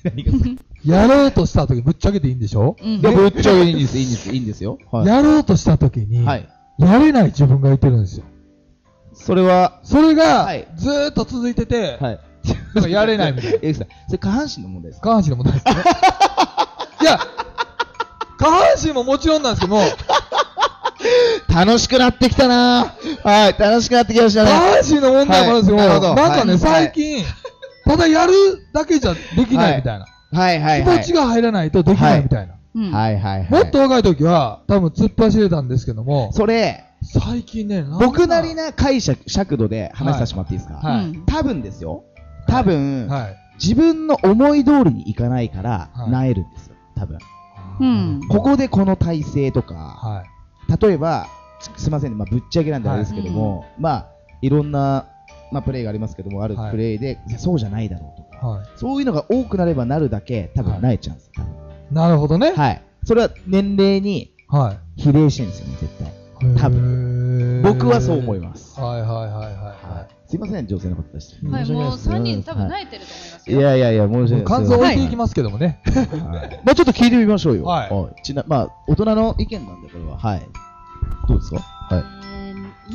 何がですか？ やろうとした時、ぶっちゃけていいんでしょ？ うん、いや、ぶっちゃけていいんです、いいんです、いいんですよ。 はい、やろうとした時に、はい、やれない自分がいてるんですよ。 それは、 それが、はい、ずーっと続いてて、はい、なんかやれないみたいな。 え、それ下半身の問題ですか？ 下半身の問題ですね。いや、下半身ももちろんなんですけども、 楽しくなってきたなぁ。はい、楽しくなってきましたね。 下半身の問題もあるんですよ。はい、なるほど。なんかね、はい、最近、ただやるだけじゃできないみたいな。 はいはいはい。 気持ちが入らないとできないみたいな。 はいはいはい。 もっと若い時は、多分突っ走れたんですけども、 それ、 最近ね、 僕なりな解釈、尺度で話させてもらっていいですか？はい。多分ですよ。多分、はい、自分の思い通りにいかないから、萎えるんですよ。多分。うん。ここでこの体勢とか、はい、例えば、すいませんね、まあ、ぶっちゃけなんであれですけども、はい、まあ、いろんな、まあ、プレイがありますけども、あるプレイで、はい、そうじゃないだろうとか、はい、そういうのが多くなればなるだけ、多分萎えちゃうんですよ。 なるほどね。 はい。それは年齢に比例してるんですよね、絶対。多分。僕はそう思います。 はいはいはいはい。 すいません、女性の方たち。 はい、もうさんにん多分泣いてると思いますよ。 いやいやいや、申し訳ない。 感想置いていきますけどもね。 まあちょっと聞いてみましょうよ。はい。ちな、まあ大人の意見なんで、これは。はい。どうですか？はい。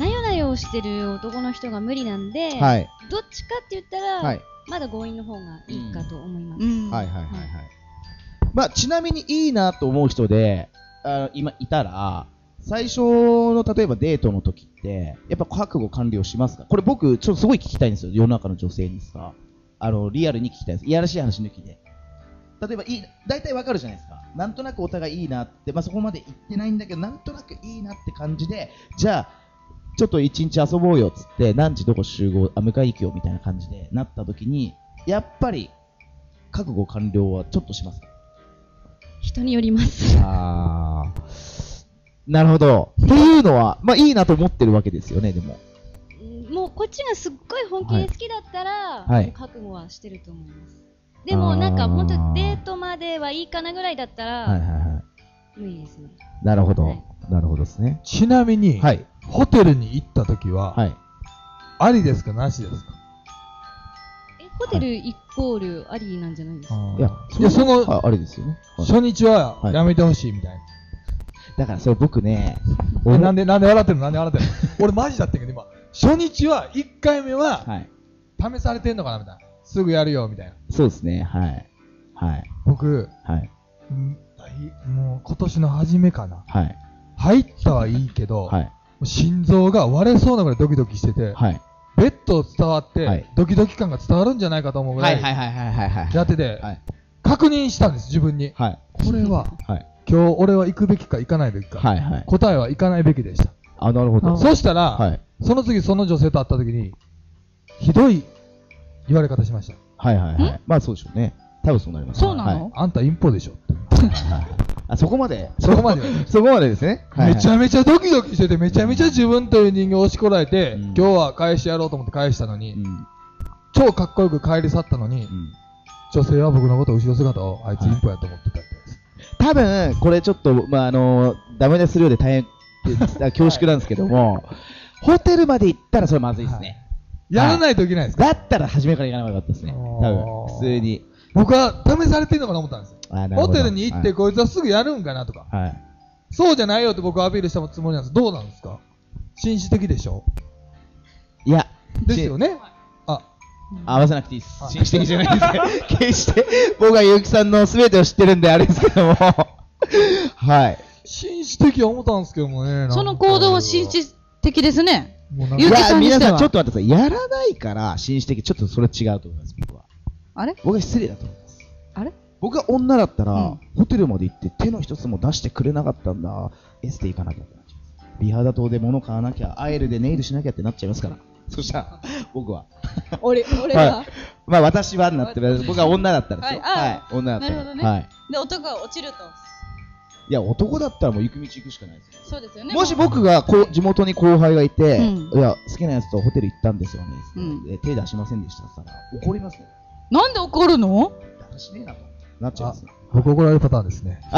なよなよしてる男の人が無理なんで、はい、どっちかって言ったら、はい、まだ強引の方がいいかと思います。はいはいはいはい。 まあちなみにいいなと思う人で、あ今いたら、最初の例えばデートの時って、やっぱ覚悟完了しますか？これ僕、ちょっとすごい聞きたいんですよ。世の中の女性にさ。あの、リアルに聞きたいです。いやらしい話抜きで。例えば、いい、大体わかるじゃないですか。なんとなくお互いいいなって、まあそこまで言ってないんだけど、なんとなくいいなって感じで、じゃあ、ちょっと一日遊ぼうよっつって、何時どこ集合、あ、迎え行くよみたいな感じでなった時に、やっぱり、覚悟完了はちょっとしますか？ 人によります。 あー。なるほど。っていうのは、まあいいなと思ってるわけですよね、でも。 もうこっちがすっごい本気で好きだったら、はい、覚悟はしてると思います。でもなんか本当デートまではいいかなぐらいだったら、はいはいはい、無理ですね。 なるほど。はい、なるほどですね。 ちなみに、はい、ホテルに行った時は、はい、ありですかなしですか？ え、ホテルイコールありなんじゃないですか？ いや、いやその、ありですよね。 初日はやめてほしいみたいな。 だからそれ僕ね、 俺なんで、なんで笑ってんのなんで笑ってんの俺マジだったけど今、初日はいっかいめは、試されてんのかなみたいな。すぐやるよみたいな。 そうですね、はい。はい。 僕、はい。もう今年の初めかな。はい。入ったはいいけど、はい。心臓が割れそうなぐらいドキドキしてて、はい。ベッド伝わって、はい、ドキドキ感が伝わるんじゃないかと思うぐらい、はいはいはいはいはい。やってて、はい。確認したんです、自分に。はい。これは、はい。今日俺は行くべきか行かないべきか、はいはい、答えは行かないべきでした。 あ、なるほど。 そしたら、はい、その次その女性と会った時にひどい言われ方しました。 はいはいはい。まあそうでしょうね。多分そうなります。 そうなの？ はい、あんたインポでしょ。 あ、そこまでそこまでそこまでですね。 はいはい、めちゃめちゃドキドキしてて、めちゃめちゃ自分という人間を押しこらえて、うん、今日は返してやろうと思って返したのに、うん、超かっこよく帰り去ったのに、うん、女性は僕のこと後ろ姿をあいつインポやと思ってたって。 多分、これちょっと、まあ、あのー、ダメでするようで大変、恐縮なんですけども、はい、ホテルまで行ったらそれまずいですね。 はい、やらないといけないですか？ だったら初めから行かなかったですね。多分、普通に。 僕は試されてるのかなと思ったんですよ。ホテルに行って、はい、こいつはすぐやるんかなとか。はい、そうじゃないよって僕はアピールしたつもりなんです。どうなんですか？紳士的でしょ？ いや。 ですよね。 合わせなくていいです。紳士的じゃないです。決して、僕は結城さんの全てを知ってるんであれですけども。はい。 紳士的は思ったんですけどもね。 その行動は紳士的ですね。 いや、皆さんちょっと待ってください。やらないから紳士的、ちょっとそれ違うと思います、僕は。 あれ？ 僕は失礼だと思います。 あれ？ 僕が女だったら、うん、ホテルまで行って手の一つも出してくれなかったんだ。エステ行かなきゃってなっちゃいます。美肌島で物買わなきゃ、アイルでネイルしなきゃってなっちゃいますから。そしたら、僕は。 俺、俺は、 はい、まあ私はになってる。僕は女だったらですよ。はい。はい、女だったら。 なるほどね。はい。で、男が落ちると。 いや、男だったらもう行く道行くしかないですよ。 そうですよね。 もし僕がこう地元に後輩がいて、うん、いや、好きなやつとホテル行ったんですよね。うん、で手出しませんでしたって言ったら、怒りますね。 なんで怒るの？ だらしねえなと。なっちゃいます。 僕怒られるパターンですね。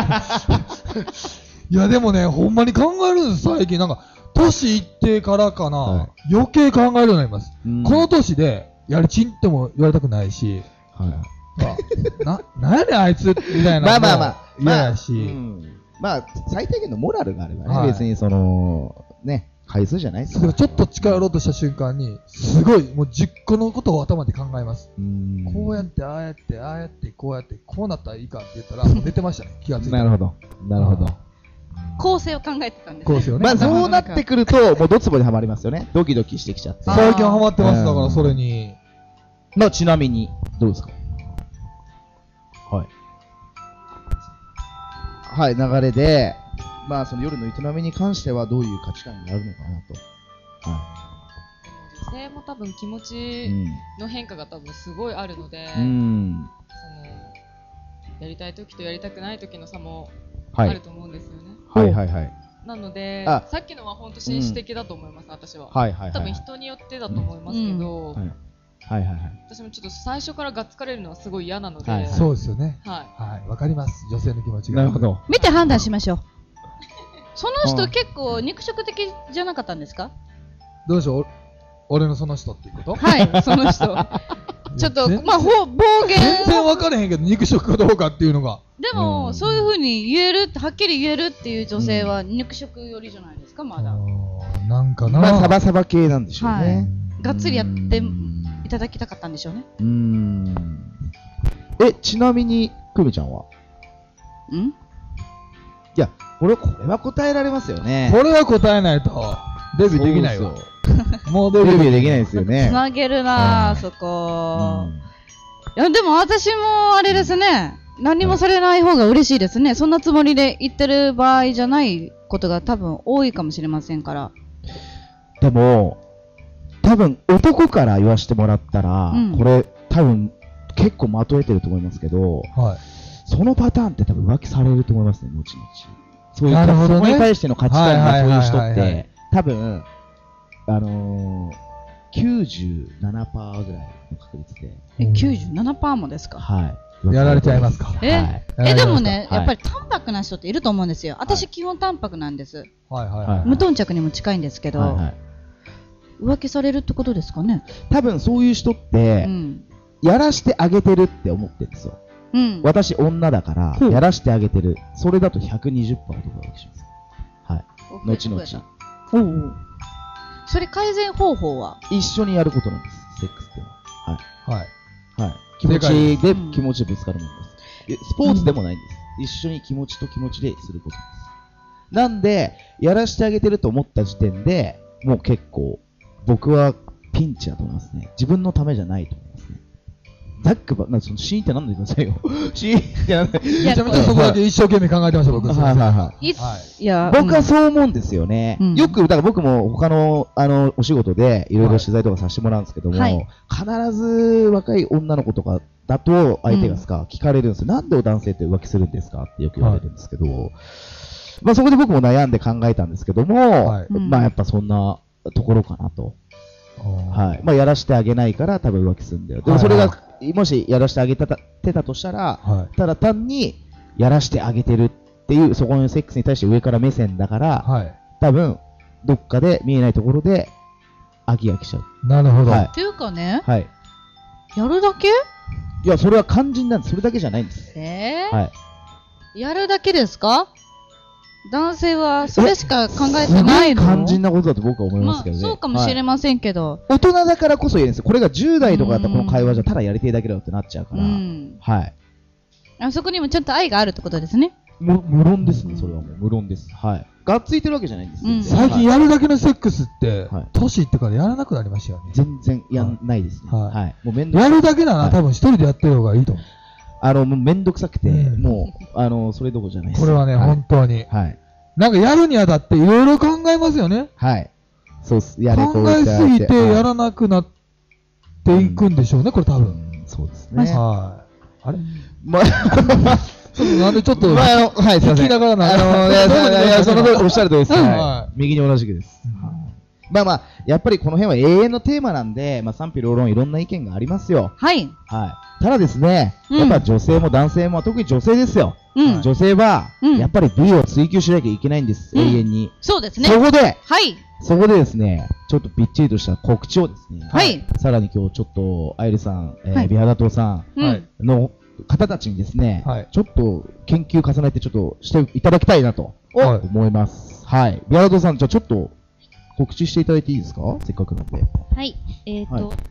いや、でもね、ほんまに考えるんです、最近。なんか、年いってからかな、はい、余計考えるようになります。この年で、やりちんっても言われたくないし、はい、 な、なんやねんあいつみたいな。 まあまあまあ。 嫌やし。 まあ、最低限のモラルがあればね、はい、別にその、ね、回数じゃないですか。 ちょっと近寄ろうとした瞬間に、すごい、もうじゅっこのことを頭で考えます。うんこうやって、ああやって、ああやって、こうやって、こうなったらいいかって言ったら、もう寝てましたね、気がついて。 なるほど。なるほど。 構成を考えてたんですね。 構成をね。 まあ、そうなってくると、もうドツボにはまりますよね。ドキドキしてきちゃって。 最近はまってます、だからそれに。 まあ、ちなみに、どうですか？はい。はい、流れで、まあ、その夜の営みに関してはどういう価値観になるのかなと。はい、 女性も多分気持ちの変化が多分すごいあるので、 うん、 そのやりたい時とやりたくない時の差もあると思うんですよね。 はいはいはい。 なので、さっきのは本当紳士的だと思います、うん、私は。 はいはいはい。 多分人によってだと思いますけど、 うんはいはいはいはい、 私もちょっと最初からがっつかれるのはすごい嫌なので、 はいはい、そうですよね。 はい。 はい。わかります。女性の気持ちが。 なるほど。 見て判断しましょう。その人結構肉食的じゃなかったんですか？ どうでしょう。俺のその人っていうこと？ はい、その人。ちょっとまあ暴言。 全然分からへんけど肉食かどうかっていうのが。 でも、うん、そういう風に言えるはっきり言えるっていう女性は肉食寄りじゃないですか、まだ。 なんかな。 まあサバサバ系なんでしょうね。はい、 がっつりやっていただきたかったんでしょうね。 うーん。え、ちなみに久美ちゃんは？ ん？ いや、これこれは答えられますよね。 これは答えないとデビューできないわ。 もうデビューできないですよね。 つなげるなぁ、そこ。いやでも私もあれですね。何もされない方が嬉しいですね。そんなつもりで言ってる場合じゃないことが多分多いかもしれませんから。 でも多分男から言わせてもらったら、うん、これ多分結構まとえてると思いますけど、はい、そのパターンって多分浮気されると思いますね、後々。そういう、ね、そこに対しての価値観がそういう人って多分あのー、きゅうじゅうななパーセント ぐらいの確率で。 え、きゅうじゅうななパーセント もですか？ はい。 やられちゃいますか？ え、はい、えでもね、はい、やっぱり淡白な人っていると思うんですよ。私、はい、基本淡白なんです。はいはいはい、無頓着にも近いんですけど、はいはい、浮気されるってことですかね？ 多分そういう人って、うん、やらしてあげてるって思ってるんですよ。うん、私女だから、うん、やらしてあげてる。それだと ひゃくにじゅっパーセント 男が浮気します。はい。後々。 おうおう。それ改善方法は？ 一緒にやることなんです。セックスっていうのは。はい。はい。はい。気持ちで、気持ちでぶつかるものです。スポーツでもないんです。うん、一緒に気持ちと気持ちですることです。なんで、やらしてあげてると思った時点で、もう結構、僕はピンチだと思いますね。自分のためじゃないと思いますね。ざっくば、なんかそのシーンって何でくださいよ。シーンってなんで。 めちゃめちゃそこだけ一生懸命考えてました、僕。はいはいはい。 いや、僕はそう思うんですよね。うん、よく、だから僕も他の、あの、お仕事でいろいろ取材とかさせてもらうんですけども、はい、必ず若い女の子とかだと相手がすか、うん、聞かれるんですよ。なんで男性って浮気するんですかってよく言われるんですけど、はい、まあそこで僕も悩んで考えたんですけども、はい、まあやっぱそんなところかなと。はい。まあやらしてあげないから多分浮気するんだよ。でもそれが、はいはい、もしやらしてあげてたとしたら、はい、ただ単にやらしてあげてるっていう、そこのセックスに対して上から目線だから、はい、多分どっかで見えないところで飽き飽きしちゃう。 なるほど。 はい、っていうかね、はい、やるだけ？ いや、それは肝心なんです。それだけじゃないんです。 えー、はい。やるだけですか？男性はそれしか考えてないの？ 肝心なことだと僕は思いますけどね。 まあ、そうかもしれませんけど、 はい、大人だからこそ言えるんですよ。これがじゅう代とかだったらこの会話じゃただやりてえだけだってなっちゃうから、うん、はい。 あそこにもちゃんと愛があるってことですね。 む無論ですね、それはもう無論です。はい。がっついてるわけじゃないんです、うん、 最近やるだけのセックスって、はい、年いってからやらなくなりましたよね。 全然やんないですね。はい。はい、 もうめんどくさい。やるだけなら、はい、多分一人でやってる方がいいと思う。 あの、もうめんどくさくて、うん、もう、あの、それどころじゃないです。 これはね、はい、本当に。はい。なんかやるにあたっていろいろ考えますよね。 はい。そうっす。 やれ考えすぎてやらなくなっていくんでしょうね、うん、これ多分。うん、 そうですね。 はい。あれまあ、 ちょっとなんでちょっと、 まあ、あの、はい、すいません。 聞きながらな。 あの、いや、いや、その通りおっしゃる通りです。はい。右に同じくです。まあまあ、やっぱりこの辺は永遠のテーマなんで、まあ賛否両論いろんな意見がありますよ。 はい。 はい。ただですね、やっぱ女性も男性も、特に女性ですよ。うん、女性は、やっぱり美を追求しなきゃいけないんです、永遠に。 そうですね。 そこで、 はい。 そこでですね、 ちょっとびっちりとした告知をですね、 はい。 さらに今日ちょっと、あゆりさん、えー、 はい美肌党さんうんの方たちにですね、 はいちょっと研究重ねてちょっとしていただきたいなとはい思います。はい。美肌党さん、じゃあちょっと告知していただいていいですか？せっかくなんで。 はい、えっ、ー、と、 はい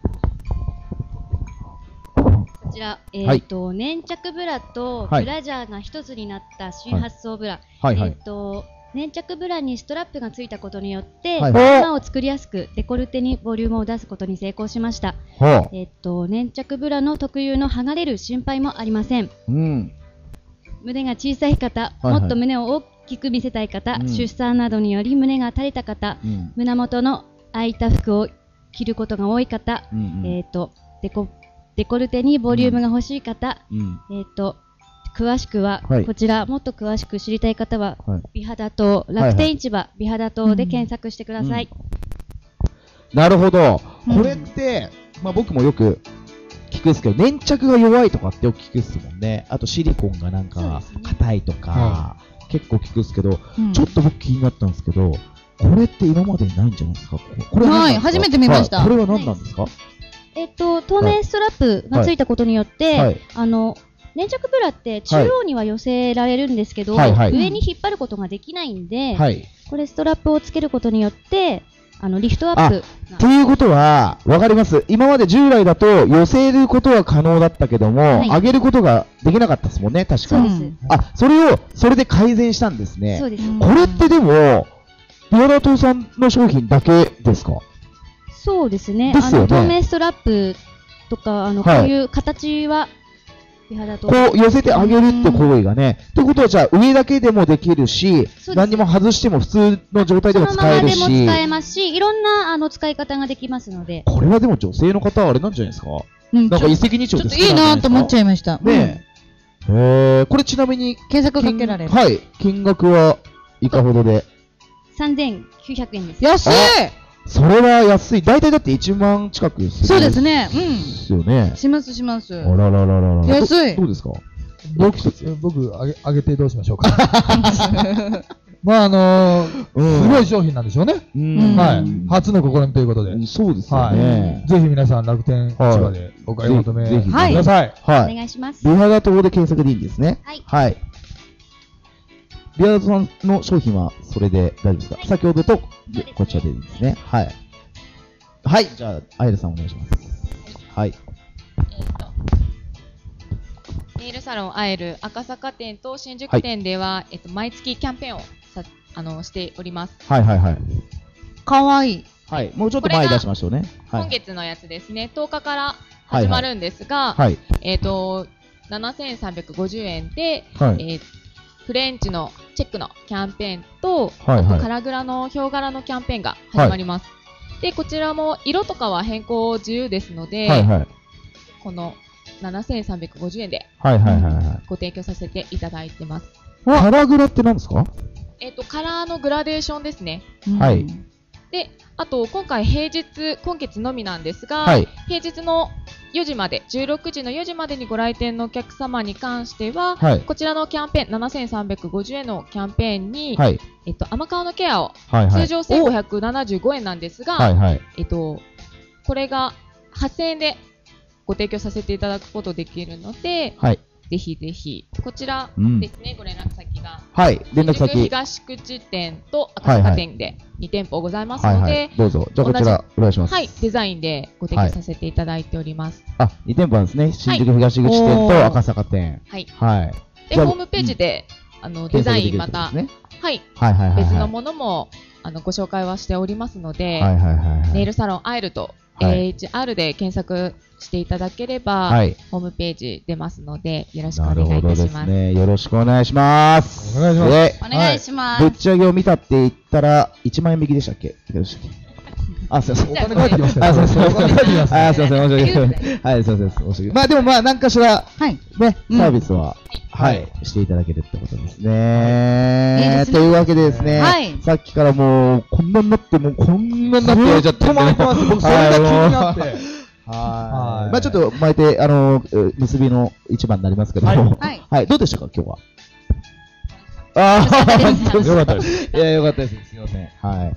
こちら、えっ、ー、と、粘着ブラとはいブラジャーが一つになった新発想ブラ。 はいはいえっ、ー、と、粘着ブラにストラップがついたことによって、 はい頭を作りやすく、デコルテにボリュームを出すことに成功しました。 はあ。 えっ、ー、と、粘着ブラの特有の剥がれる心配もありません。 うん。 胸が小さい方、 はいはいもっと胸を大きく見せたい方、 うん出産などにより胸が垂れた方、 うん。 胸元の開いた服を着ることが多い方、 うん。 えっ、ー、と、デコ、デコルテにボリュームが欲しい方、 うん。 えっ、と、詳しくは、 はいこちら、もっと詳しく知りたい方は、 はい。 美肌島、楽天市場、美肌島で検索してください。 なるほど。 うんこれって、まあ僕もよく聞くんですけど、粘着が弱いとかってよく聞くっすもんね。あとシリコンがなんかそうですね硬いとか、 は結構聞くっすけど、 うんちょっと僕気になったんですけど、これって今までにないんじゃないですか？これは何なんですか？ はい初めて見ましたはいこれは何なんですか？ えっ、と、透明ストラップがついたことによって、 はいあの、粘着ブラって中央には寄せられるんですけど、 はいはい上に引っ張ることができないんで、 はい。 これストラップをつけることによって、あの、リフトアップな。 ということは、わかります。今まで従来だと寄せることは可能だったけども、 はい上げることができなかったですもんね、確かそうでに。 す。 あ、それを、それで改善したんですね。 そうです。 うんこれってでも、ビアダ島さんの商品だけですか？ そうですね。 ですよねあの、透明ストラップとか、あの、 はいこういう形は、美肌と。 こう寄せてあげるって行為がね。ってことはじゃあ上だけでもできるし、 す何にも外しても普通の状態でもそのまま使えるし。 でも使えますし、いろんな、あの、使い方ができますので。 これはでも女性の方はあれなんじゃないですか？ うんなんか一石二鳥でちょっといいなと思っちゃいました。 ねえ。へえ、これちなみに、 検索かけられる。 はい。金額はいかほどで。 さんぜんきゅうひゃくえんです。 安いそれは安い。大体だっていちまん近くする。 そうですね。 でうすよねん。。しますします。 あららららら。 安いどどうですか？ 僕、僕、あげ、あげてどうしましょうか。まあ、あのーうんすごい商品なんでしょうね。 うんはい。初の試みということで。 うんそうですよはい。 ね。 ぜひ皆さん、楽天市場でお買い求めくぜひださい。 おはい。 願いします。 美肌島で検索でいいんですね。 はいはい。美肌島さんの商品はそれで大丈夫ですか？ はい先ほどと、 そうですねこちらでいいんですね。はい。はい。じゃあ、あやるさんお願いします。はい。 えーとネイルサロンアエル赤坂店と新宿店では、えっと、毎月キャンペーンをさあのしております。 はいはいはい。 かわいい。 はい。もうちょっと前に出しましょうね。はい。 今月のやつですね、とおかから始まるんですが、 はい。 えっ、と、ななせんさんびゃくごじゅうえんで、 はい。 えーフレンチのチェックのキャンペーンと、 はいはいあとカラグラのヒョウ柄のキャンペーンが始まります。で、こちらも色とかは変更自由ですので、 はいはい。 このななせんさんびゃくごじゅうえんではいはいはいはい。 ご提供させていただいてます。 カラグラって何ですか？ えっ、と、カラーのグラデーションですね。 はいで、あと、今回平日、今月のみなんですが、 はい平日のよじまで、じゅうろくじのよじまでにご来店のお客様に関しては、 はいこちらのキャンペーン、ななせんさんびゃくごじゅうえんのキャンペーンに、 はい。 えっと、甘顔のケアを、 はいはい。 通常せんごひゃくななじゅうごえんなんですが、 はいはい。 えっと、これがはっせんえんでご提供させていただくことできるので、 はい。 ぜひぜひ、こちらうんですね、ご連絡先が。 はい。連絡新宿先。 東口店と赤坂店でに店舗ございますので、 はいはい。どうぞ。じゃあこちら、お願いします。 はい、デザインでご提供させていただいております。 あ、に店舗なんですね。新宿東口店おーと赤坂店。 はい。 はい。 で、 じゃあホームページで、あの、デザインまた、 検索できるってはい、 ことですねはいはいはいはい。 別のものも、あの、ご紹介はしておりますので、 はいはいはいはい。 ネイルサロンアイルとはいエーエイチアール で検索していただければ、 はい。 ホームページ出ますので、よろしくおな願いいるほどでたします。 すね。よろしくお願いします。 お願いしますでお願いしまぶっす。 ち上げを見たって言ったら、いちまんえん引きでしたっけ？いかがでしたっけ？あ、すいません。 お金返ってきましたあ、 ね。 すいません。 お金返ってきましたね。 あ、すいません。申し訳ない。はい、すいません。申し訳ない。まあでもまあ、何かしら、 はい。 ね、 うんサービスは、 ははいい、していただけるってことですいいでね。 すねというわけでですね、 はいさっきからもう、こんなになって、もうこんなになってやっちゃってずっと巻いてます。僕、それが気になって。 はい。 はいまあちょっと巻いて、あの、う結びの一番になりますけども、 はいはいはい、どうでしたか、今日は。ああ、本当ですよかったです。 いや、よかったです。すみません。はい。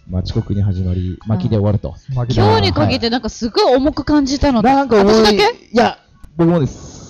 まあ、遅刻に始まり、巻きで終わると。 今日にかけてなんかすごい重く感じたの。 なんか私だけ？ いや、僕もです。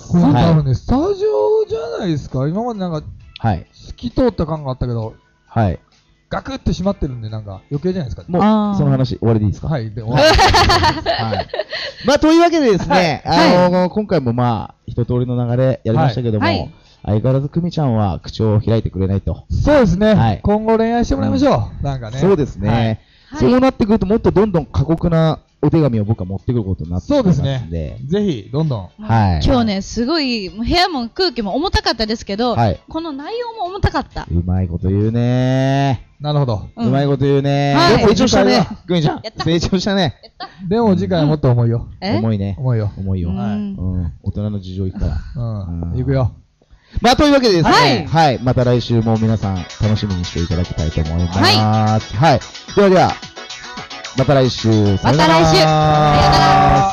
これ多分ね、スタジオじゃないですか。今までなんか、はい。透き通った感があったけど、はい。ガクって閉まってるんで、なんか余計じゃないですか。 もう、その話終わりでいいですか？ はい、で終わり。 はい。まあ、というわけでですね、あの、今回もまあ、一通りの流れやりましたけども、相変わらず久美ちゃんは口を開いてくれないと。 そうですね。今後恋愛してもらいましょう。なんかね。 そうですね。そうなってくると、もっとどんどん過酷なお手紙を僕は持ってくることになってきますんで。そうですね。 ぜひ、どんどん。 はい。今日ね、すごい、部屋も空気も重たかったですけど、この内容も重たかった。 うまいこと言うねー。なるほど。 うまいこと言うねー。成長したね。久美ちゃん。成長したね。 でも次回はもっと重いよ。 重いね。 重いよ。 重いよ。はい。大人の事情いくから。 うん。行くよ。 まあ、というわけでですね、はい。また来週も皆さん楽しみにしていただきたいと思います。はい。はい。ではでは、また来週。 また来週。さよなら。